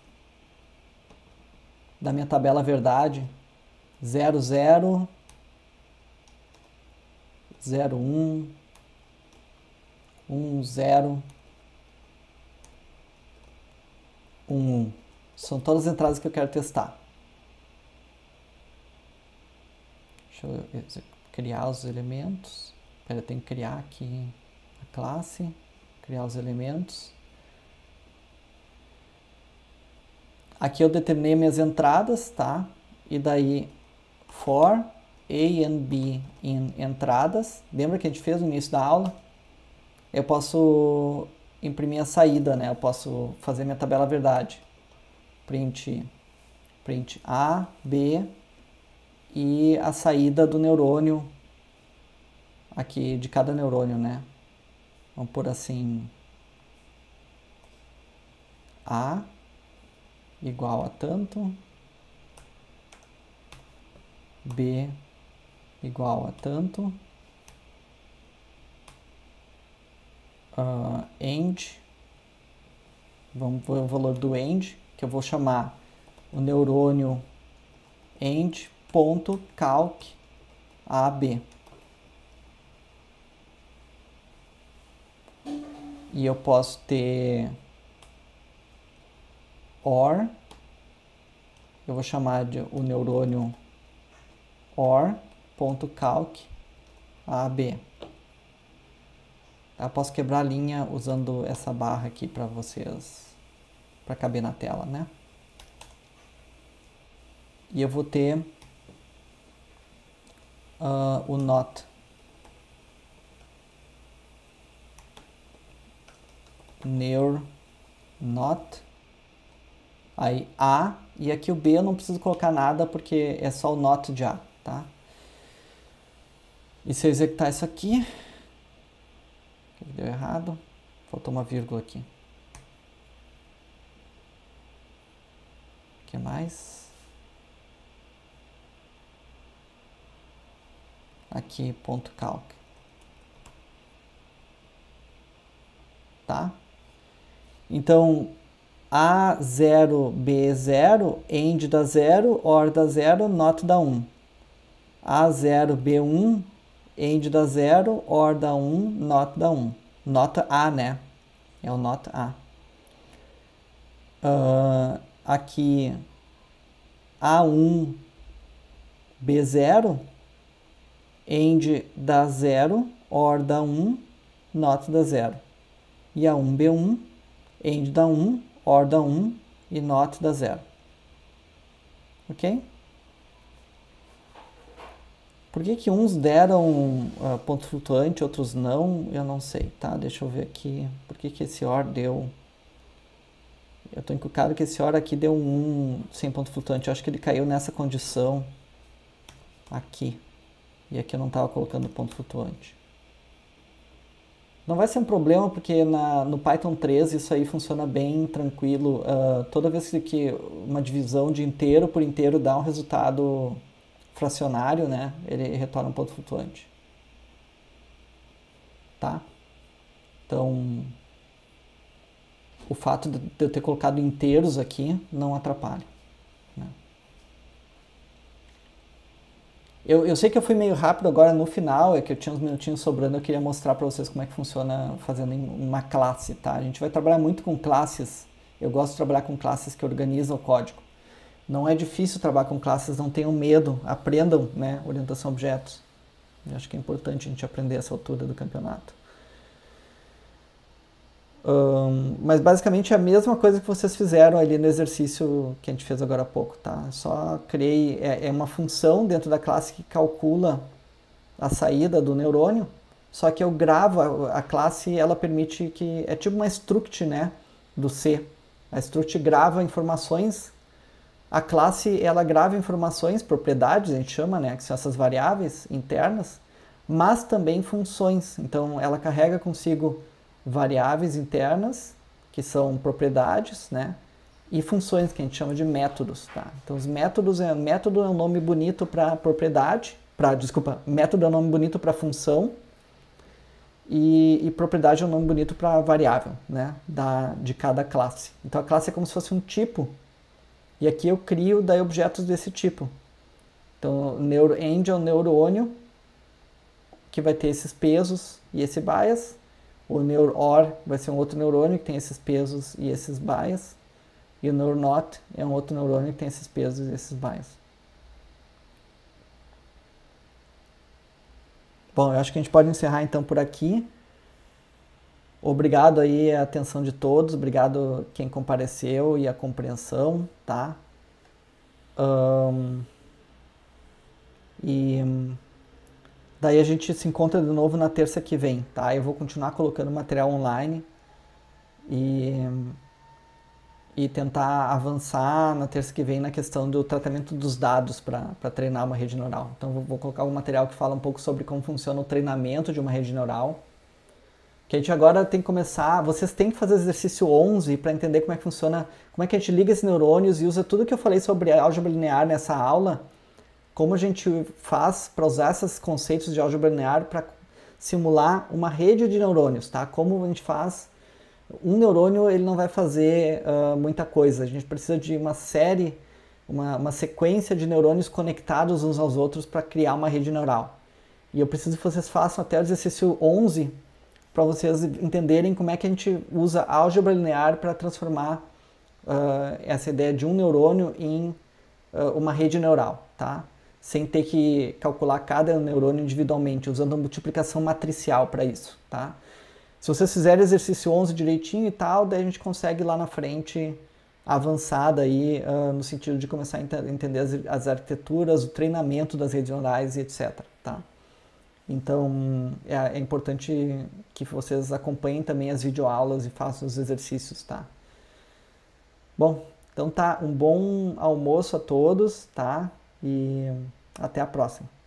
A: da minha tabela verdade. 0, 0, 0, 1, 1, 0, 1, 1. São todas as entradas que eu quero testar. Deixa eu criar os elementos. Espera, eu tenho que criar aqui a classe. Criar os elementos. Aqui eu determinei minhas entradas, tá? E daí for A and B in entradas. Lembra que a gente fez no início da aula? Eu posso imprimir a saída, né? Eu posso fazer minha tabela verdade. Print A, B e a saída do neurônio aqui, de cada neurônio, né? Vamos pôr assim, A igual a tanto, B igual a tanto, end, vamos pôr o valor do end, que eu vou chamar o neurônio end.calc AB. E eu posso ter OR, eu vou chamar de o neurônio OR.calc AB. Eu posso quebrar a linha usando essa barra aqui para vocês, para caber na tela, né? E eu vou ter o not. Neur not. Aí A, e aqui o B eu não preciso colocar nada porque é só o not de A, tá? E se eu executar isso aqui, deu errado, faltou uma vírgula aqui. O que mais? Aqui, ponto calc. Tá? Então, A0, B0, end da 0, or da 0, not da 1. A0, B1, end da 0, or da 1, not da 1. Not A, né? É o not A. Aqui, A1, B0, end da 0, or da 1, not da 0. E A1, B1, end da 1, or da 1 e not da 0. Ok? Por que uns deram ponto flutuante, outros não? Eu não sei, tá? Deixa eu ver aqui. Por que esse OR deu... Eu estou encucado que esse OR aqui deu um sem ponto flutuante. Eu acho que ele caiu nessa condição aqui. E aqui eu não estava colocando ponto flutuante. Não vai ser um problema porque no Python 3 isso aí funciona bem tranquilo. Toda vez que uma divisão de inteiro por inteiro dá um resultado fracionário, né, ele retorna um ponto flutuante. Tá? Então, o fato de eu ter colocado inteiros aqui não atrapalha. Né? Eu sei que eu fui meio rápido agora no final, é que eu tinha uns minutinhos sobrando, eu queria mostrar para vocês como é que funciona fazendo em uma classe, tá? A gente vai trabalhar muito com classes, eu gosto de trabalhar com classes que organizam o código. Não é difícil trabalhar com classes, não tenham medo, aprendam, né, orientação a objetos. Eu acho que é importante a gente aprender essa altura do campeonato. Mas basicamente é a mesma coisa que vocês fizeram ali no exercício que a gente fez agora há pouco, tá? Só criei, é uma função dentro da classe que calcula a saída do neurônio, só que eu gravo, a classe ela permite que, é tipo uma struct, né, do C. A struct grava informações, a classe ela grava informações, propriedades, a gente chama, né, que são essas variáveis internas, mas também funções. Então ela carrega consigo variáveis internas, que são propriedades, né? E funções, que a gente chama de métodos, tá? Então, os métodos, método é um nome bonito para propriedade, método é um nome bonito para função, e propriedade é um nome bonito para variável, né? De cada classe. Então, a classe é como se fosse um tipo, e aqui eu crio daí objetos desse tipo. Então, end é um neurônio, que vai ter esses pesos e esse bias. O NeurOR vai ser um outro neurônio que tem esses pesos e esses bias. E o NeurNot é um outro neurônio que tem esses pesos e esses bias. Bom, eu acho que a gente pode encerrar então por aqui. Obrigado aí a atenção de todos, obrigado quem compareceu e a compreensão, tá? Daí a gente se encontra de novo na terça que vem, tá? Eu vou continuar colocando material online e tentar avançar na terça que vem na questão do tratamento dos dados para treinar uma rede neural. Então vou colocar um material que fala um pouco sobre como funciona o treinamento de uma rede neural. Que a gente agora tem que começar, vocês têm que fazer exercício 11 para entender como é que funciona, como é que a gente liga esses neurônios e usa tudo que eu falei sobre álgebra linear nessa aula, como a gente faz para usar esses conceitos de álgebra linear para simular uma rede de neurônios, tá? Como a gente faz, um neurônio ele não vai fazer muita coisa, a gente precisa de uma série, uma sequência de neurônios conectados uns aos outros para criar uma rede neural. E eu preciso que vocês façam até o exercício 11 para vocês entenderem como é que a gente usa álgebra linear para transformar essa ideia de um neurônio em uma rede neural, tá? Sem ter que calcular cada neurônio individualmente, usando a multiplicação matricial para isso, tá? Se vocês fizerem exercício 11 direitinho e tal, daí a gente consegue lá na frente avançar daí, no sentido de começar a entender as arquiteturas, o treinamento das redes neurais e etc, tá? Então, é importante que vocês acompanhem também as videoaulas e façam os exercícios, tá? Bom, então tá, um bom almoço a todos, tá? E até a próxima.